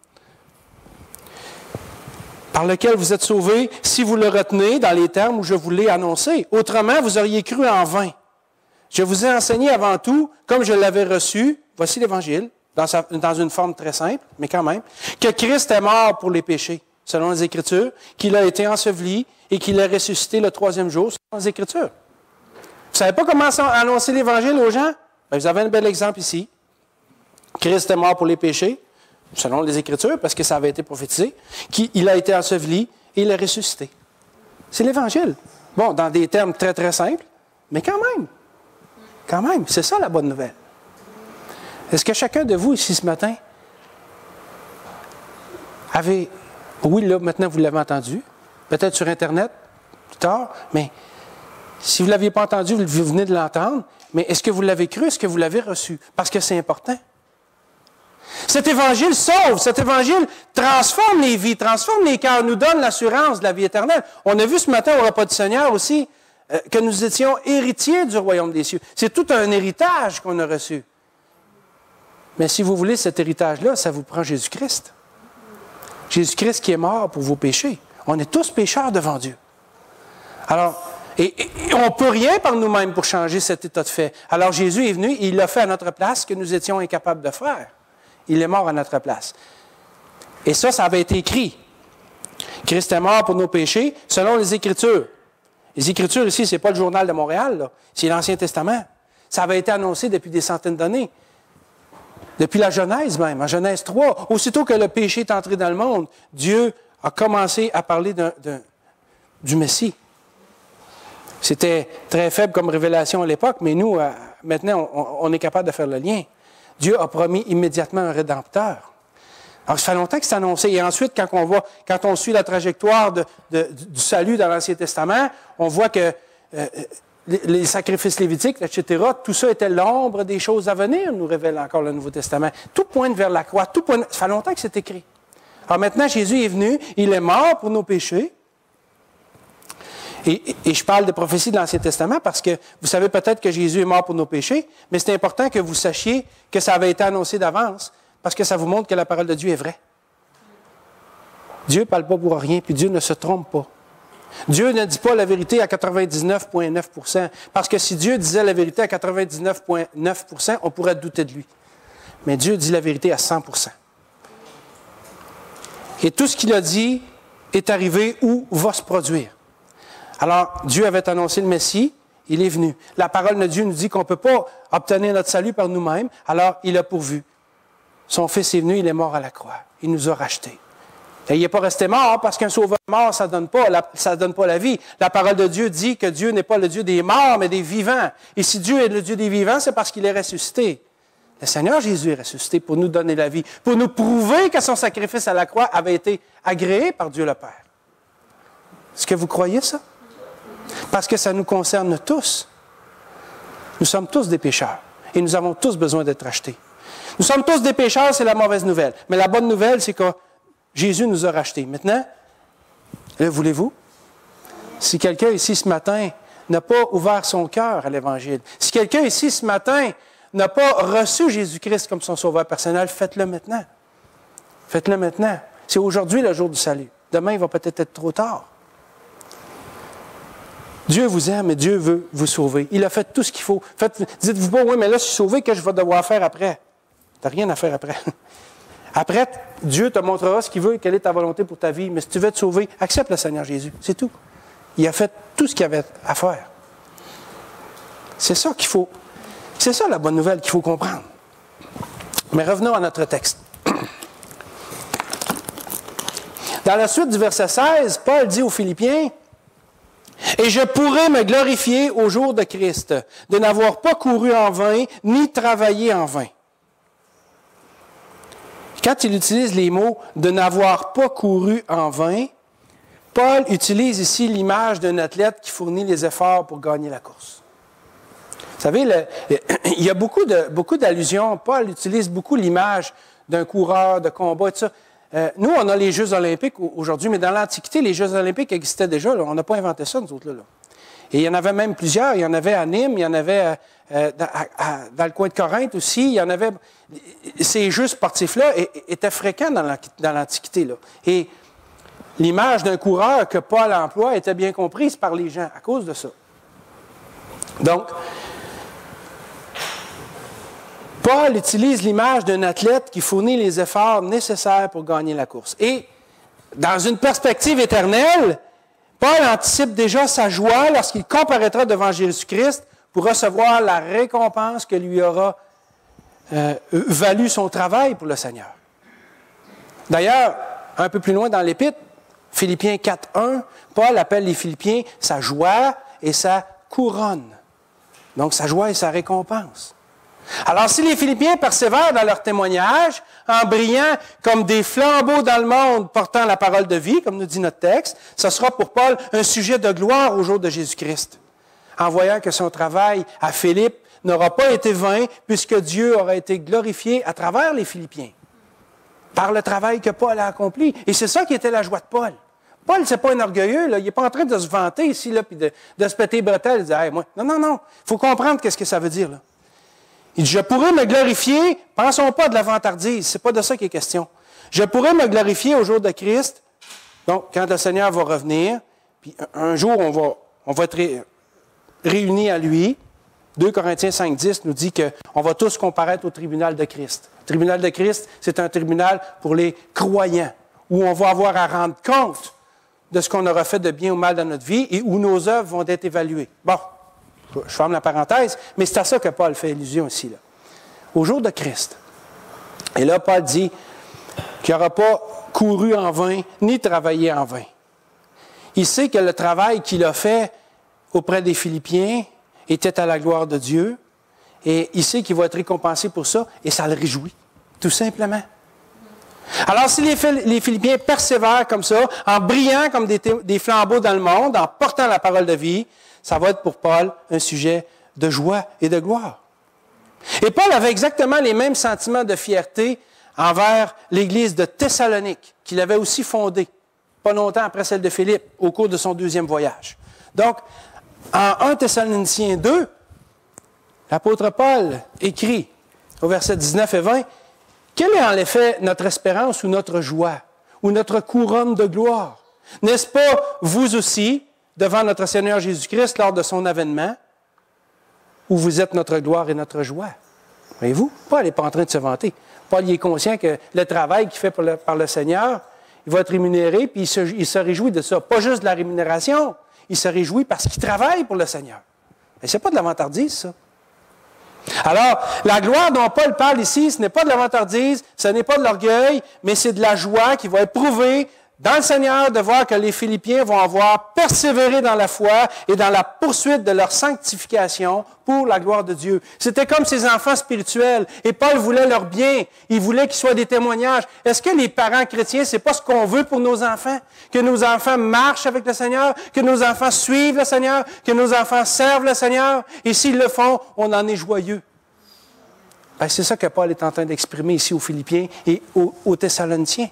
Par lequel vous êtes sauvés, si vous le retenez dans les termes où je vous l'ai annoncé. Autrement, vous auriez cru en vain. Je vous ai enseigné avant tout, comme je l'avais reçu, voici l'Évangile, dans, sa, dans une forme très simple, mais quand même, que Christ est mort pour les péchés, selon les Écritures, qu'il a été enseveli et qu'il est ressuscité le troisième jour, selon les Écritures. Vous ne savez pas comment annoncer l'Évangile aux gens? Bien, vous avez un bel exemple ici. Christ est mort pour les péchés, selon les Écritures, parce que ça avait été prophétisé, qu'il a été enseveli et il est ressuscité. C'est l'Évangile. Bon, dans des termes très, très simples, mais quand même, quand même, c'est ça la bonne nouvelle. Est-ce que chacun de vous, ici ce matin, avait, oui, là, maintenant vous l'avez entendu, peut-être sur Internet, plus tard, mais si vous ne l'aviez pas entendu, vous venez de l'entendre, mais est-ce que vous l'avez cru, est-ce que vous l'avez reçu? Parce que c'est important. Cet Évangile sauve, cet Évangile transforme les vies, transforme les cœurs, nous donne l'assurance de la vie éternelle. On a vu ce matin au repas du Seigneur aussi euh, que nous étions héritiers du royaume des cieux. C'est tout un héritage qu'on a reçu. Mais si vous voulez cet héritage-là, ça vous prend Jésus-Christ. Jésus-Christ qui est mort pour vos péchés. On est tous pécheurs devant Dieu. Alors, et, et on ne peut rien par nous-mêmes pour changer cet état de fait. Alors Jésus est venu et il l'a fait à notre place ce que nous étions incapables de faire. Il est mort à notre place. Et ça, ça avait été écrit. Christ est mort pour nos péchés, selon les Écritures. Les Écritures ici, ce n'est pas le Journal de Montréal, là. C'est l'Ancien Testament. Ça avait été annoncé depuis des centaines d'années. Depuis la Genèse même, en Genèse trois. Aussitôt que le péché est entré dans le monde, Dieu a commencé à parler d'un, d'un, du Messie. C'était très faible comme révélation à l'époque, mais nous, maintenant, on, on est capable de faire le lien. Dieu a promis immédiatement un Rédempteur. Alors, ça fait longtemps que c'est annoncé. Et ensuite, quand on voit, quand on suit la trajectoire de, de, du salut dans l'Ancien Testament, on voit que euh, les, les sacrifices lévitiques, et cetera, tout ça était l'ombre des choses à venir, nous révèle encore le Nouveau Testament. Tout pointe vers la croix. Tout pointe, ça fait longtemps que c'est écrit. Alors maintenant, Jésus est venu, il est mort pour nos péchés. Et, et, et je parle de prophéties de l'Ancien Testament parce que vous savez peut-être que Jésus est mort pour nos péchés, mais c'est important que vous sachiez que ça avait été annoncé d'avance parce que ça vous montre que la parole de Dieu est vraie. Dieu ne parle pas pour rien, puis Dieu ne se trompe pas. Dieu ne dit pas la vérité à quatre-vingt-dix-neuf virgule neuf pour cent, parce que si Dieu disait la vérité à quatre-vingt-dix-neuf virgule neuf pour cent, on pourrait douter de lui. Mais Dieu dit la vérité à cent pour cent. Et tout ce qu'il a dit est arrivé ou va se produire. Alors, Dieu avait annoncé le Messie, il est venu. La parole de Dieu nous dit qu'on ne peut pas obtenir notre salut par nous-mêmes, alors il a pourvu. Son Fils est venu, il est mort à la croix. Il nous a rachetés. Et il n'est pas resté mort parce qu'un sauveur mort, ça ne donne pas la, ça donne pas la vie. La parole de Dieu dit que Dieu n'est pas le Dieu des morts, mais des vivants. Et si Dieu est le Dieu des vivants, c'est parce qu'il est ressuscité. Le Seigneur Jésus est ressuscité pour nous donner la vie, pour nous prouver que son sacrifice à la croix avait été agréé par Dieu le Père. Est-ce que vous croyez ça? Parce que ça nous concerne tous. Nous sommes tous des pécheurs et nous avons tous besoin d'être rachetés. Nous sommes tous des pécheurs, c'est la mauvaise nouvelle. Mais la bonne nouvelle, c'est que Jésus nous a rachetés. Maintenant, le voulez-vous? Si quelqu'un ici ce matin n'a pas ouvert son cœur à l'Évangile, si quelqu'un ici ce matin n'a pas reçu Jésus-Christ comme son sauveur personnel, faites-le maintenant. Faites-le maintenant. C'est aujourd'hui le jour du salut. Demain, il va peut-être être trop tard. Dieu vous aime et Dieu veut vous sauver. Il a fait tout ce qu'il faut. Faites, dites-vous pas, oui, mais là, je suis sauvé, qu'est-ce que je vais devoir faire après? Tu n'as rien à faire après. Après, Dieu te montrera ce qu'il veut et quelle est ta volonté pour ta vie. Mais si tu veux te sauver, accepte le Seigneur Jésus. C'est tout. Il a fait tout ce qu'il y avait à faire. C'est ça qu'il faut. C'est ça la bonne nouvelle qu'il faut comprendre. Mais revenons à notre texte. Dans la suite du verset seize, Paul dit aux Philippiens, « Et je pourrai me glorifier au jour de Christ, de n'avoir pas couru en vain, ni travaillé en vain. » Quand il utilise les mots « de n'avoir pas couru en vain », Paul utilise ici l'image d'un athlète qui fournit les efforts pour gagner la course. Vous savez, le, il y a beaucoup, de, beaucoup d'allusions. Paul utilise beaucoup l'image d'un coureur, de combat, et tout ça. Euh, nous, on a les Jeux olympiques aujourd'hui, mais dans l'Antiquité, les Jeux olympiques existaient déjà. Là. On n'a pas inventé ça, nous autres. Là, là. Et il y en avait même plusieurs. Il y en avait à Nîmes, il y en avait euh, dans, à, à, dans le coin de Corinthe aussi. Il y en avait... Ces Jeux sportifs-là étaient fréquents dans, la, dans l'Antiquité. Là. Et l'image d'un coureur que Paul emploie était bien comprise par les gens à cause de ça. Donc, Paul utilise l'image d'un athlète qui fournit les efforts nécessaires pour gagner la course. Et, dans une perspective éternelle, Paul anticipe déjà sa joie lorsqu'il comparaîtra devant Jésus-Christ pour recevoir la récompense que lui aura euh, valu son travail pour le Seigneur. D'ailleurs, un peu plus loin dans l'Épître, Philippiens quatre, un, Paul appelle les Philippiens sa joie et sa couronne. Donc, sa joie et sa récompense. Alors, si les Philippiens persévèrent dans leur témoignage, en brillant comme des flambeaux dans le monde portant la parole de vie, comme nous dit notre texte, ce sera pour Paul un sujet de gloire au jour de Jésus-Christ, en voyant que son travail à Philippe n'aura pas été vain, puisque Dieu aura été glorifié à travers les Philippiens, par le travail que Paul a accompli. Et c'est ça qui était la joie de Paul. Paul, c'est pas un orgueilleux, là. Il n'est pas en train de se vanter ici, là, puis de, de se péter les bretelles, de dire, hey, moi. Non, non, non. Il faut comprendre qu'est-ce que ça veut dire, là. Il dit, je pourrais me glorifier, pensons pas de la vantardise, c'est pas de ça qu'il est question. Je pourrais me glorifier au jour de Christ, donc quand le Seigneur va revenir, puis un jour on va, on va être ré, réunis à lui. deux Corinthiens cinq, dix nous dit qu'on va tous comparaître au tribunal de Christ. Le tribunal de Christ, c'est un tribunal pour les croyants, où on va avoir à rendre compte de ce qu'on aura fait de bien ou mal dans notre vie et où nos œuvres vont être évaluées. Bon. Je ferme la parenthèse, mais c'est à ça que Paul fait allusion ici, là. Au jour de Christ. Et là, Paul dit qu'il n'aura pas couru en vain, ni travaillé en vain. Il sait que le travail qu'il a fait auprès des Philippiens était à la gloire de Dieu, et il sait qu'il va être récompensé pour ça, et ça le réjouit, tout simplement. Alors, si les, les Philippiens persévèrent comme ça, en brillant comme des, des flambeaux dans le monde, en portant la parole de vie, ça va être pour Paul un sujet de joie et de gloire. Et Paul avait exactement les mêmes sentiments de fierté envers l'Église de Thessalonique, qu'il avait aussi fondée, pas longtemps après celle de Philippe, au cours de son deuxième voyage. Donc, en premier Thessaloniciens deux, l'apôtre Paul écrit au verset dix-neuf et vingt, « Quelle est en effet notre espérance ou notre joie, ou notre couronne de gloire? N'est-ce pas vous aussi, devant notre Seigneur Jésus-Christ lors de son avènement, où vous êtes notre gloire et notre joie. » Voyez-vous, Paul n'est pas en train de se vanter. Paul il est conscient que le travail qu'il fait par le, par le Seigneur, il va être rémunéré, puis il se, il se réjouit de ça. Pas juste de la rémunération, il se réjouit parce qu'il travaille pour le Seigneur. Mais ce n'est pas de la vantardise, ça. Alors, la gloire dont Paul parle ici, ce n'est pas de la vantardise, ce n'est pas de l'orgueil, mais c'est de la joie qui va être prouvée dans le Seigneur de voir que les Philippiens vont avoir persévéré dans la foi et dans la poursuite de leur sanctification pour la gloire de Dieu. C'était comme ces enfants spirituels. Et Paul voulait leur bien. Il voulait qu'ils soient des témoignages. Est-ce que les parents chrétiens, c'est pas ce qu'on veut pour nos enfants? Que nos enfants marchent avec le Seigneur? Que nos enfants suivent le Seigneur? Que nos enfants servent le Seigneur? Et s'ils le font, on en est joyeux. Ben, c'est ça que Paul est en train d'exprimer ici aux Philippiens et aux, aux Thessaloniciens.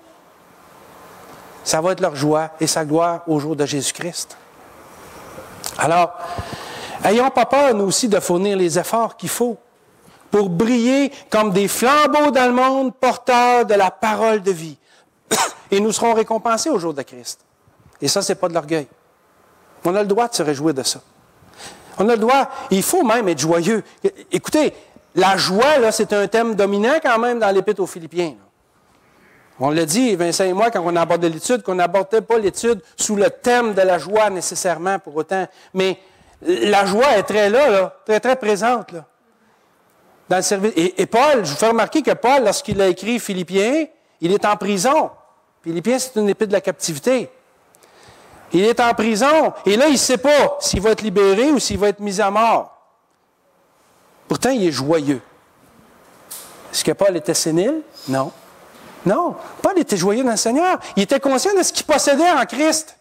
Ça va être leur joie et sa gloire au jour de Jésus-Christ. Alors, ayons pas peur, nous aussi, de fournir les efforts qu'il faut pour briller comme des flambeaux dans le monde porteurs de la parole de vie. Et nous serons récompensés au jour de Christ. Et ça, ce n'est pas de l'orgueil. On a le droit de se réjouir de ça. On a le droit, il faut même être joyeux. Écoutez, la joie, là, c'est un thème dominant quand même dans l'Épître aux Philippiens. Là. On l'a dit, Vincent et moi, quand on abordait l'étude, qu'on n'abordait pas l'étude sous le thème de la joie nécessairement pour autant. Mais la joie est très là, là très, très présente. Là, dans le service. Et, et Paul, je vous fais remarquer que Paul, lorsqu'il a écrit Philippiens, il est en prison. Philippiens, c'est une épître de la captivité. Il est en prison, et là, il ne sait pas s'il va être libéré ou s'il va être mis à mort. Pourtant, il est joyeux. Est-ce que Paul était sénile? Non. Non. Paul était joyeux dans le Seigneur. Il était conscient de ce qu'il possédait en Christ.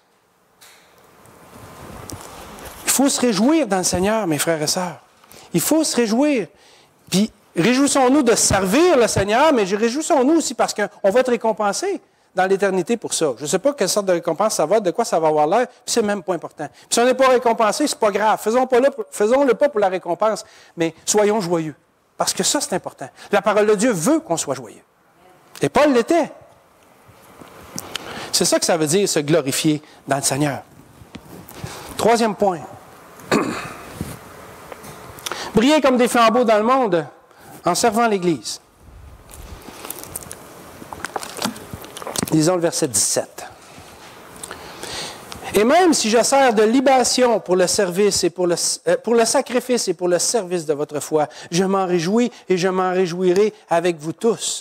Il faut se réjouir dans le Seigneur, mes frères et sœurs. Il faut se réjouir. Puis, réjouissons-nous de servir le Seigneur, mais réjouissons-nous aussi parce qu'on va être récompensés dans l'éternité pour ça. Je ne sais pas quelle sorte de récompense ça va, de quoi ça va avoir l'air, puis c'est même pas important. Puis si on n'est pas récompensé, c'est pas grave. Faisons pas le, faisons-le pas pour la récompense, mais soyons joyeux. Parce que ça, c'est important. La parole de Dieu veut qu'on soit joyeux. Et Paul l'était. C'est ça que ça veut dire, se glorifier dans le Seigneur. Troisième point. Briller comme des flambeaux dans le monde en servant l'Église. Lisons le verset dix-sept. Et même si je sers de libation pour le service et pour le, euh, pour le sacrifice et pour le service de votre foi, je m'en réjouis et je m'en réjouirai avec vous tous.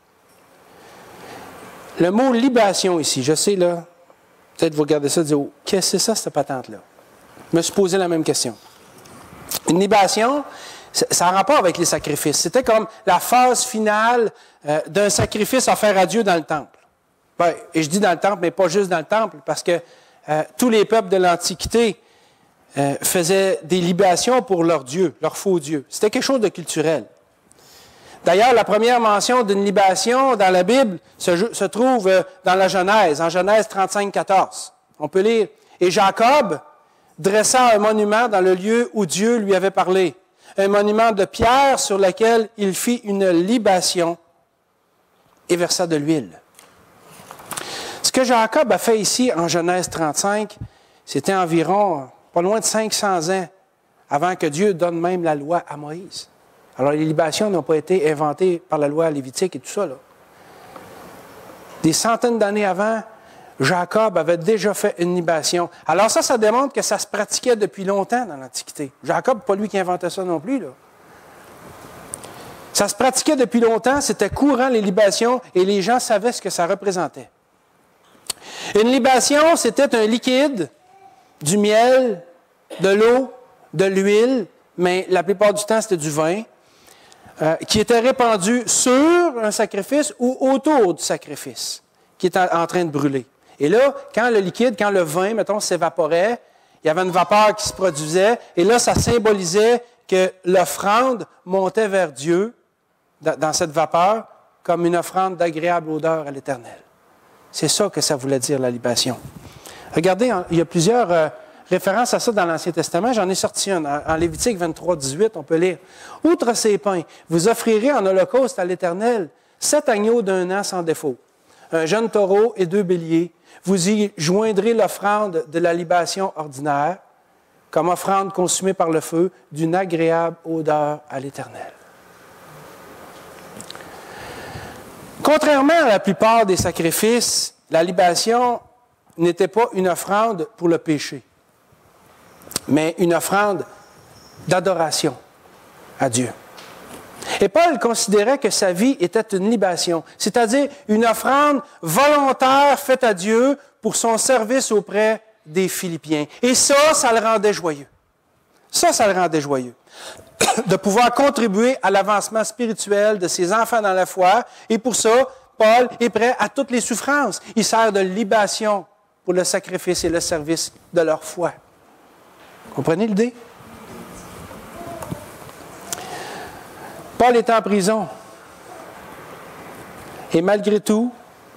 Le mot libation ici, je sais là, peut-être vous regardez ça et dites, oh, qu'est-ce que c'est ça, cette patente-là? Je me suis posé la même question. Une libation, ça a rapport avec les sacrifices. C'était comme la phase finale euh, d'un sacrifice offert à Dieu dans le temple. Ben, et je dis dans le temple, mais pas juste dans le temple, parce que euh, tous les peuples de l'Antiquité euh, faisaient des libations pour leur Dieu, leur faux Dieu. C'était quelque chose de culturel. D'ailleurs, la première mention d'une libation dans la Bible se, se trouve euh, dans la Genèse, en Genèse trente-cinq, quatorze. On peut lire. Et Jacob dressa un monument dans le lieu où Dieu lui avait parlé, un monument de pierre sur lequel il fit une libation et versa de l'huile. Ce que Jacob a fait ici en Genèse trente-cinq, c'était environ pas loin de cinq cents ans avant que Dieu donne même la loi à Moïse. Alors les libations n'ont pas été inventées par la loi lévitique et tout ça, là. Des centaines d'années avant, Jacob avait déjà fait une libation. Alors ça, ça démontre que ça se pratiquait depuis longtemps dans l'Antiquité. Jacob, pas lui qui inventait ça non plus, là. Ça se pratiquait depuis longtemps, c'était courant les libations et les gens savaient ce que ça représentait. Une libation, c'était un liquide, du miel, de l'eau, de l'huile, mais la plupart du temps, c'était du vin, euh, qui était répandu sur un sacrifice ou autour du sacrifice, qui était en train de brûler. Et là, quand le liquide, quand le vin, mettons, s'évaporait, il y avait une vapeur qui se produisait, et là, ça symbolisait que l'offrande montait vers Dieu, dans cette vapeur, comme une offrande d'agréable odeur à l'Éternel. C'est ça que ça voulait dire, la libation. Regardez, il y a plusieurs euh, références à ça dans l'Ancien Testament. J'en ai sorti une. En Lévitique vingt-trois, dix-huit, on peut lire. « Outre ces pains, vous offrirez en holocauste à l'Éternel sept agneaux d'un an sans défaut, un jeune taureau et deux béliers. Vous y joindrez l'offrande de la libation ordinaire, comme offrande consumée par le feu, d'une agréable odeur à l'Éternel. » Contrairement à la plupart des sacrifices, la libation n'était pas une offrande pour le péché, mais une offrande d'adoration à Dieu. Et Paul considérait que sa vie était une libation, c'est-à-dire une offrande volontaire faite à Dieu pour son service auprès des Philippiens. Et ça, ça le rendait joyeux. Ça, ça le rendait joyeux. De pouvoir contribuer à l'avancement spirituel de ses enfants dans la foi. Et pour ça, Paul est prêt à toutes les souffrances. Il sert de libation pour le sacrifice et le service de leur foi. Comprenez l'idée? Paul est en prison. Et malgré tout,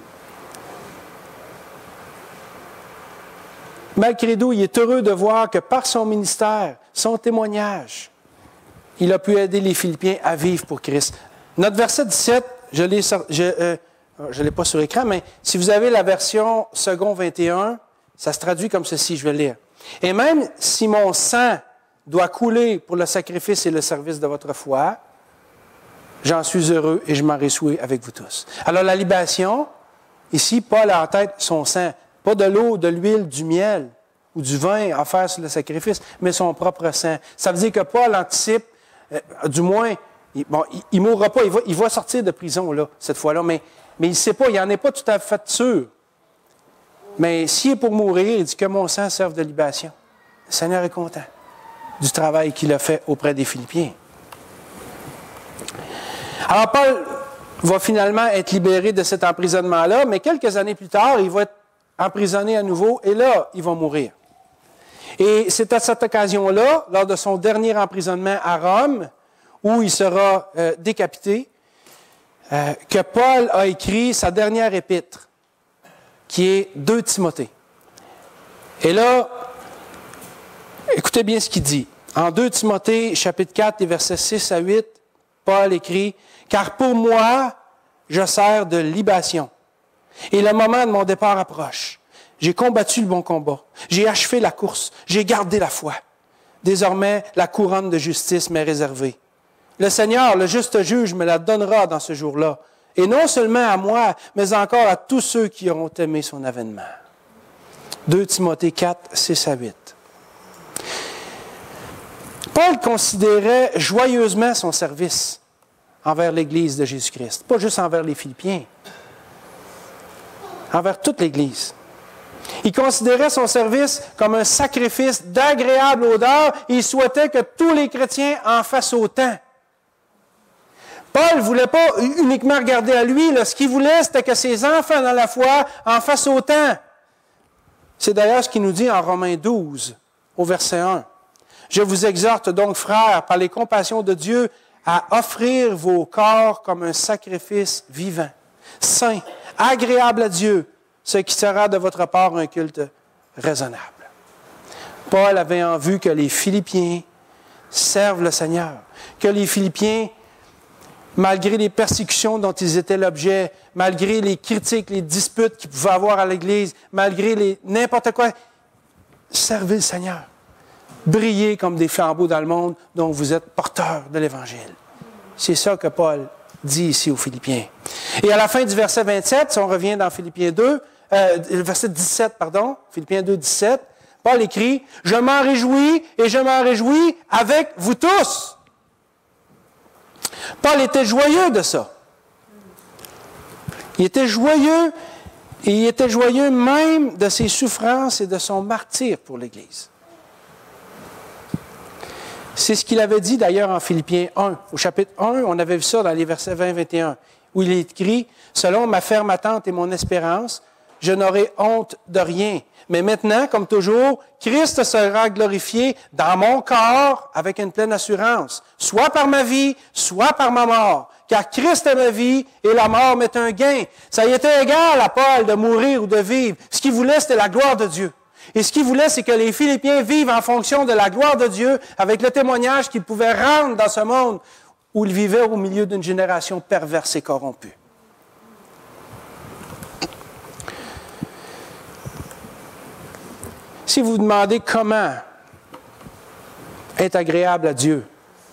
malgré tout, il est heureux de voir que par son ministère, son témoignage, il a pu aider les Philippiens à vivre pour Christ. Notre verset dix-sept, je ne l'ai, je, euh, je l'ai pas sur l'écran, mais si vous avez la version second vingt et un, ça se traduit comme ceci, je vais le lire. Et même si mon sang doit couler pour le sacrifice et le service de votre foi, j'en suis heureux et je m'en réjouis avec vous tous. Alors la libation, ici, Paul a en tête son sang. Pas de l'eau, de l'huile, du miel ou du vin à faire sur le sacrifice, mais son propre sang. Ça veut dire que Paul anticipe, euh, du moins, il, bon, il ne mourra pas, il va, il va sortir de prison là, cette fois-là, mais, mais il ne sait pas, il n'en est pas tout à fait sûr. Mais s'il est pour mourir, il dit que mon sang serve de libation. Le Seigneur est content du travail qu'il a fait auprès des Philippiens. Alors Paul va finalement être libéré de cet emprisonnement-là, mais quelques années plus tard, il va être emprisonné à nouveau, et là, il va mourir. Et c'est à cette occasion-là, lors de son dernier emprisonnement à Rome, où il sera euh, décapité, euh, que Paul a écrit sa dernière épître, qui est deux Timothée. Et là, écoutez bien ce qu'il dit. En deux Timothée, chapitre quatre, les versets six à huit, Paul écrit « Car pour moi, je sers de libation. Et le moment de mon départ approche. J'ai combattu le bon combat. J'ai achevé la course. J'ai gardé la foi. Désormais, la couronne de justice m'est réservée. Le Seigneur, le juste juge, me la donnera dans ce jour-là. Et non seulement à moi, mais encore à tous ceux qui auront aimé son avènement. » deux Timothée quatre, six à huit. Paul considérait joyeusement son service envers l'Église de Jésus-Christ. Pas juste envers les Philippiens, envers toute l'Église. Il considérait son service comme un sacrifice d'agréable odeur et il souhaitait que tous les chrétiens en fassent autant. Paul ne voulait pas uniquement regarder à lui. Là. Ce qu'il voulait, c'était que ses enfants dans la foi en fassent autant. C'est d'ailleurs ce qu'il nous dit en Romains douze, au verset un. « Je vous exhorte donc, frères, par les compassions de Dieu, à offrir vos corps comme un sacrifice vivant, saint, agréable à Dieu, ce qui sera de votre part un culte raisonnable. » Paul avait en vue que les Philippiens servent le Seigneur, que les Philippiens, malgré les persécutions dont ils étaient l'objet, malgré les critiques, les disputes qu'ils pouvaient avoir à l'Église, malgré les n'importe quoi, servez le Seigneur. Brillez comme des flambeaux dans le monde dont vous êtes porteurs de l'Évangile. C'est ça que Paul dit ici aux Philippiens. Et à la fin du verset vingt-sept, si on revient dans Philippiens deux, euh, verset dix-sept, pardon, Philippiens deux, dix-sept, Paul écrit « Je m'en réjouis et je m'en réjouis avec vous tous. » Paul était joyeux de ça. Il était joyeux, et il était joyeux même de ses souffrances et de son martyre pour l'Église. C'est ce qu'il avait dit d'ailleurs en Philippiens un. Au chapitre un, on avait vu ça dans les versets vingt à vingt et un, où il est écrit « Selon ma ferme attente et mon espérance, je n'aurai honte de rien. Mais maintenant, comme toujours, Christ sera glorifié dans mon corps avec une pleine assurance, soit par ma vie, soit par ma mort. Car Christ est ma vie et la mort m'est un gain. » Ça y était égal à Paul de mourir ou de vivre. Ce qu'il voulait, c'était la gloire de Dieu. Et ce qu'il voulait, c'est que les Philippiens vivent en fonction de la gloire de Dieu, avec le témoignage qu'ils pouvaient rendre dans ce monde où ils vivaient au milieu d'une génération perverse et corrompue. Si vous vous demandez comment être agréable à Dieu,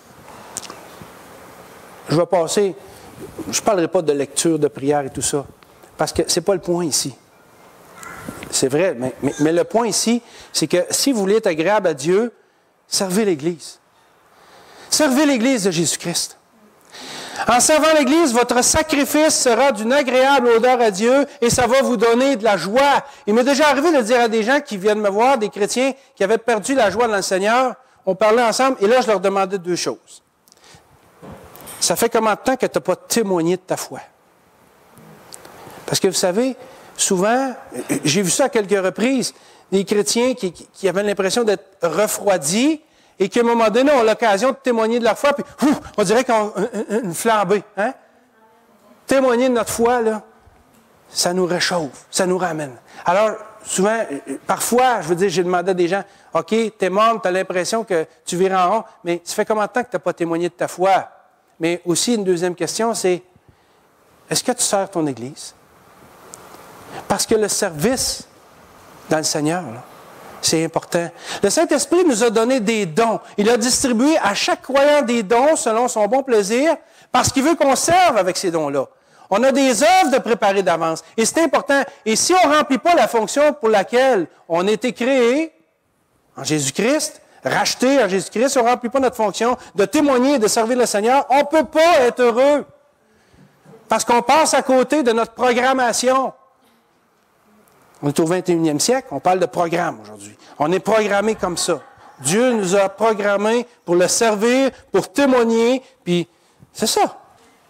je vais passer, je ne parlerai pas de lecture, de prière et tout ça, parce que ce n'est pas le point ici. C'est vrai, mais, mais, mais le point ici, c'est que si vous voulez être agréable à Dieu, servez l'Église. Servez l'Église de Jésus-Christ. En servant l'Église, votre sacrifice sera d'une agréable odeur à Dieu et ça va vous donner de la joie. Il m'est déjà arrivé de dire à des gens qui viennent me voir, des chrétiens qui avaient perdu la joie dans le Seigneur, on parlait ensemble et là, je leur demandais deux choses. Ça fait combien de temps que tu n'as pas témoigné de ta foi? Parce que vous savez, souvent, j'ai vu ça à quelques reprises, des chrétiens qui, qui, qui avaient l'impression d'être refroidis et qui, à un moment donné, ont l'occasion de témoigner de leur foi, puis ouf, on dirait qu'on une, une flambée. Hein? Témoigner de notre foi, là, ça nous réchauffe, ça nous ramène. Alors, souvent, parfois, je veux dire, j'ai demandé à des gens, OK, t'es mort, tu as l'impression que tu viras en rond, mais ça fait combien de temps que tu n'as pas témoigné de ta foi? Mais aussi, une deuxième question, c'est, est-ce que tu sers ton Église? Parce que le service dans le Seigneur, là, C'est important. Le Saint-Esprit nous a donné des dons. Il a distribué à chaque croyant des dons selon son bon plaisir parce qu'il veut qu'on serve avec ces dons-là. On a des œuvres de préparer d'avance. Et c'est important. Et si on ne remplit pas la fonction pour laquelle on a été créé en Jésus-Christ, racheté en Jésus-Christ, si on ne remplit pas notre fonction de témoigner et de servir le Seigneur, on ne peut pas être heureux. Parce qu'on passe à côté de notre programmation. On est au vingt et unième siècle, on parle de programme aujourd'hui. On est programmé comme ça. Dieu nous a programmés pour le servir, pour témoigner, puis c'est ça.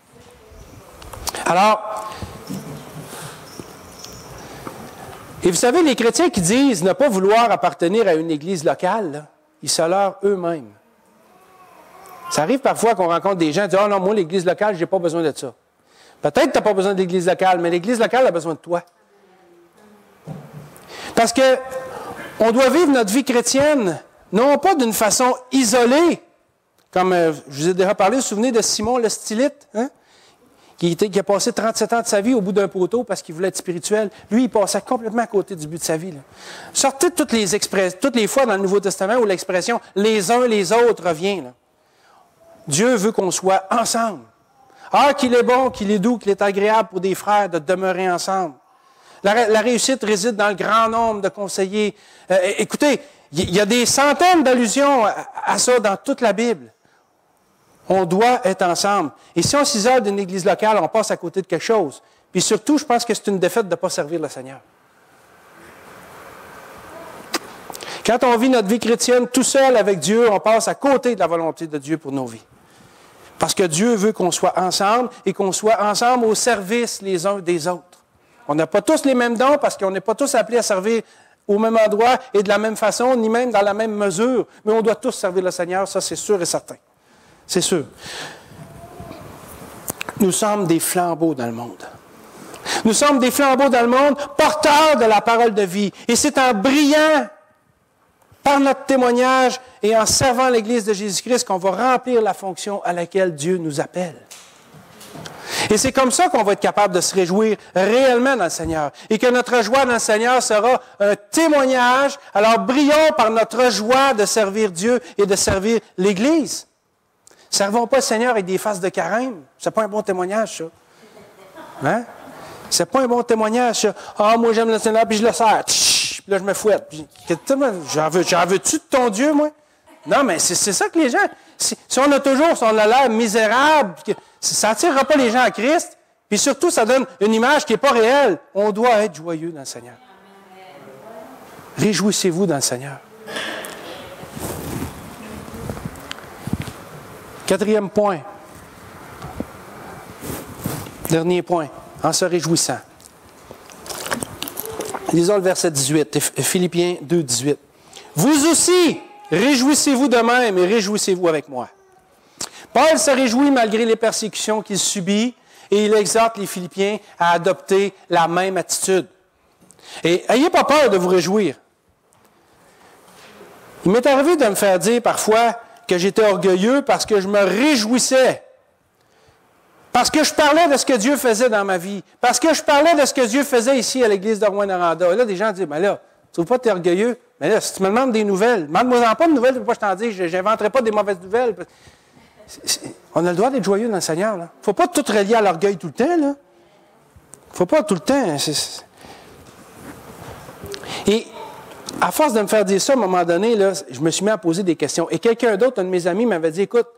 Alors, et vous savez, les chrétiens qui disent ne pas vouloir appartenir à une église locale, là, ils se leurrent eux-mêmes. Ça arrive parfois qu'on rencontre des gens qui disent « Ah non, moi, l'église locale, je n'ai pas besoin de ça. » Peut-être que tu n'as pas besoin de l'église locale, mais l'église locale a besoin de toi. Parce que on doit vivre notre vie chrétienne, non pas d'une façon isolée, comme euh, je vous ai déjà parlé, vous vous souvenez de Simon le stylite, hein? qui, était, qui a passé trente-sept ans de sa vie au bout d'un poteau parce qu'il voulait être spirituel. Lui, il passait complètement à côté du but de sa vie. Là. Sortez toutes les expressions, toutes les fois dans le Nouveau Testament où l'expression « les uns les autres » revient. Là. Dieu veut qu'on soit ensemble. Ah, qu'il est bon, qu'il est doux, qu'il est agréable pour des frères de demeurer ensemble. La, la réussite réside dans le grand nombre de conseillers. Euh, écoutez, il y, y a des centaines d'allusions à, à ça dans toute la Bible. On doit être ensemble. Et si on s'isole d'une église locale, on passe à côté de quelque chose. Puis surtout, je pense que c'est une défaite de ne pas servir le Seigneur. Quand on vit notre vie chrétienne tout seul avec Dieu, on passe à côté de la volonté de Dieu pour nos vies. Parce que Dieu veut qu'on soit ensemble et qu'on soit ensemble au service les uns des autres. On n'a pas tous les mêmes dons parce qu'on n'est pas tous appelés à servir au même endroit et de la même façon, ni même dans la même mesure. Mais on doit tous servir le Seigneur, ça c'est sûr et certain. C'est sûr. Nous sommes des flambeaux dans le monde. Nous sommes des flambeaux dans le monde, porteurs de la parole de vie. Et c'est en brillant par notre témoignage et en servant l'Église de Jésus-Christ qu'on va remplir la fonction à laquelle Dieu nous appelle. Et c'est comme ça qu'on va être capable de se réjouir réellement dans le Seigneur. Et que notre joie dans le Seigneur sera un témoignage. Alors brillons par notre joie de servir Dieu et de servir l'Église. Servons pas le Seigneur avec des faces de carême. C'est pas un bon témoignage, ça. Hein? C'est pas un bon témoignage, ça. Ah, moi j'aime le Seigneur, puis je le sers. Tch, puis là, je me fouette. J'en veux, j'en veux-tu de ton Dieu, moi? Non, mais c'est, c'est ça que les gens... Si, si on a toujours, si on a l'air misérable, ça n'attirera pas les gens à Christ, puis surtout, ça donne une image qui n'est pas réelle. On doit être joyeux dans le Seigneur. Réjouissez-vous dans le Seigneur. Quatrième point. Dernier point. En se réjouissant. Lisons le verset dix-huit, Philippiens deux, dix-huit. Vous aussi, réjouissez-vous de même et réjouissez-vous avec moi. Paul se réjouit malgré les persécutions qu'il subit et il exhorte les Philippiens à adopter la même attitude. Et ayez pas peur de vous réjouir. Il m'est arrivé de me faire dire parfois que j'étais orgueilleux parce que je me réjouissais. Parce que je parlais de ce que Dieu faisait dans ma vie. Parce que je parlais de ce que Dieu faisait ici à l'église de Rouen-Noranda. Et là, des gens disent, ben là, tu ne trouves pas que tu es orgueilleux? Mais là, si tu me demandes des nouvelles, demande-moi pas de nouvelles, je ne peux pas je t'en dire, je n'inventerai pas des mauvaises nouvelles. C'est, c'est, on a le droit d'être joyeux dans le Seigneur. Il ne faut pas tout relier à l'orgueil tout le temps. Il ne faut pas tout le temps. C'est, c'est... Et à force de me faire dire ça, à un moment donné, là, je me suis mis à poser des questions. Et quelqu'un d'autre, un de mes amis, m'avait dit, écoute,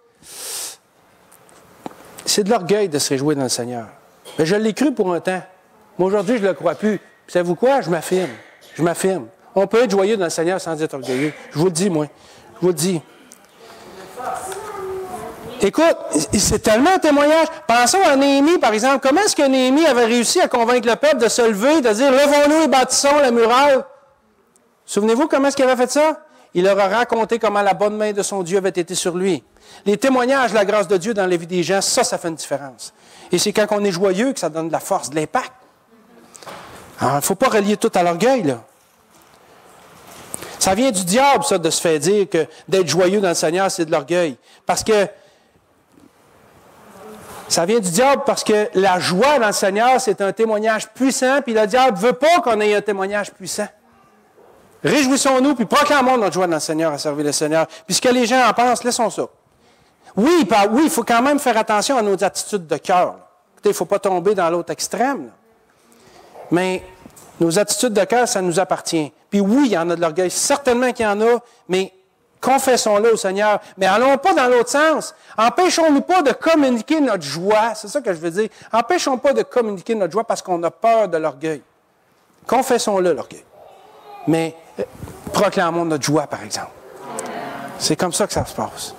c'est de l'orgueil de se réjouir dans le Seigneur. Mais je l'ai cru pour un temps. Mais aujourd'hui, je ne le crois plus. Puis savez-vous quoi? Je m'affirme. Je m'affirme. On peut être joyeux dans le Seigneur sans être orgueilleux. Je vous le dis, moi. Je vous le dis. Écoute, c'est tellement un témoignage. Pensons à Néhémie, par exemple. Comment est-ce que Néhémie avait réussi à convaincre le peuple de se lever, de dire « Levons-nous et bâtissons la muraille ». Souvenez-vous comment est-ce qu'il avait fait ça? Il leur a raconté comment la bonne main de son Dieu avait été sur lui. Les témoignages de la grâce de Dieu dans la vie des gens, ça, ça fait une différence. Et c'est quand on est joyeux que ça donne de la force, de l'impact. Alors, il ne faut pas relier tout à l'orgueil, là. Ça vient du diable, ça, de se faire dire que d'être joyeux dans le Seigneur, c'est de l'orgueil. Parce que ça vient du diable parce que la joie dans le Seigneur, c'est un témoignage puissant, puis le diable ne veut pas qu'on ait un témoignage puissant. Réjouissons-nous, puis proclamons notre joie dans le Seigneur à servir le Seigneur. Puis ce que les gens en pensent, laissons ça. Oui, oui, il faut quand même faire attention à nos attitudes de cœur. Écoutez, il ne faut pas tomber dans l'autre extrême. Là. Mais nos attitudes de cœur, ça nous appartient. Puis oui, il y en a de l'orgueil. Certainement qu'il y en a, mais confessons-le au Seigneur. Mais allons pas dans l'autre sens. Empêchons-nous pas de communiquer notre joie. C'est ça que je veux dire. Empêchons pas de communiquer notre joie parce qu'on a peur de l'orgueil. Confessons-le, l'orgueil. Mais euh, proclamons notre joie, par exemple. C'est comme ça que ça se passe.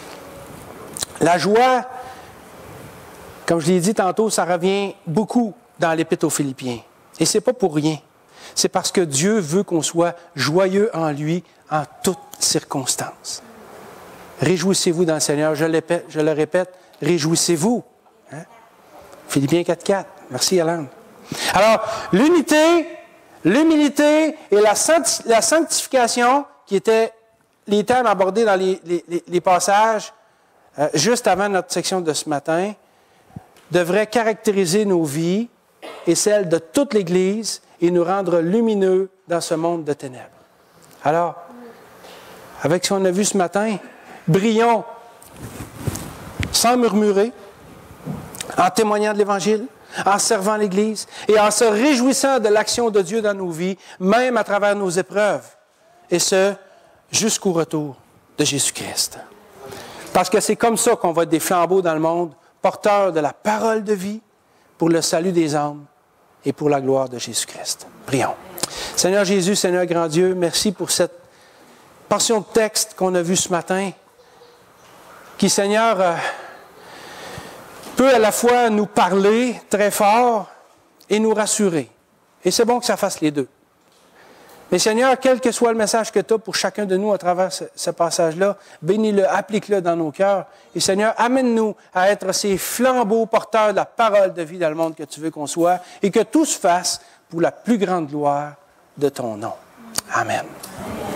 La joie, comme je l'ai dit tantôt, ça revient beaucoup dans l'Épître aux Philippiens. Et ce n'est pas pour rien. C'est parce que Dieu veut qu'on soit joyeux en lui en toutes circonstances. Réjouissez-vous dans le Seigneur. Je le répète, je le répète réjouissez-vous. Hein? Philippiens quatre quatre. Merci, Alain. Alors, l'unité, l'humilité et la, sancti- la sanctification, qui étaient les thèmes abordés dans les, les, les passages euh, juste avant notre section de ce matin, devraient caractériser nos vies et celles de toute l'Église et nous rendre lumineux dans ce monde de ténèbres. Alors, avec ce qu'on a vu ce matin, brillons sans murmurer, en témoignant de l'Évangile, en servant l'Église et en se réjouissant de l'action de Dieu dans nos vies, même à travers nos épreuves, et ce, jusqu'au retour de Jésus-Christ. Parce que c'est comme ça qu'on va être des flambeaux dans le monde, porteurs de la parole de vie pour le salut des âmes et pour la gloire de Jésus-Christ. Prions. Seigneur Jésus, Seigneur grand Dieu, merci pour cette portion de texte qu'on a vue ce matin, qui, Seigneur, euh, peut à la fois nous parler très fort et nous rassurer. Et c'est bon que ça fasse les deux. Mais Seigneur, quel que soit le message que tu as pour chacun de nous à travers ce, ce passage-là, bénis-le, applique-le dans nos cœurs. Et Seigneur, amène-nous à être ces flambeaux porteurs de la parole de vie dans le monde que tu veux qu'on soit et que tout se fasse pour la plus grande gloire de ton nom. Amen.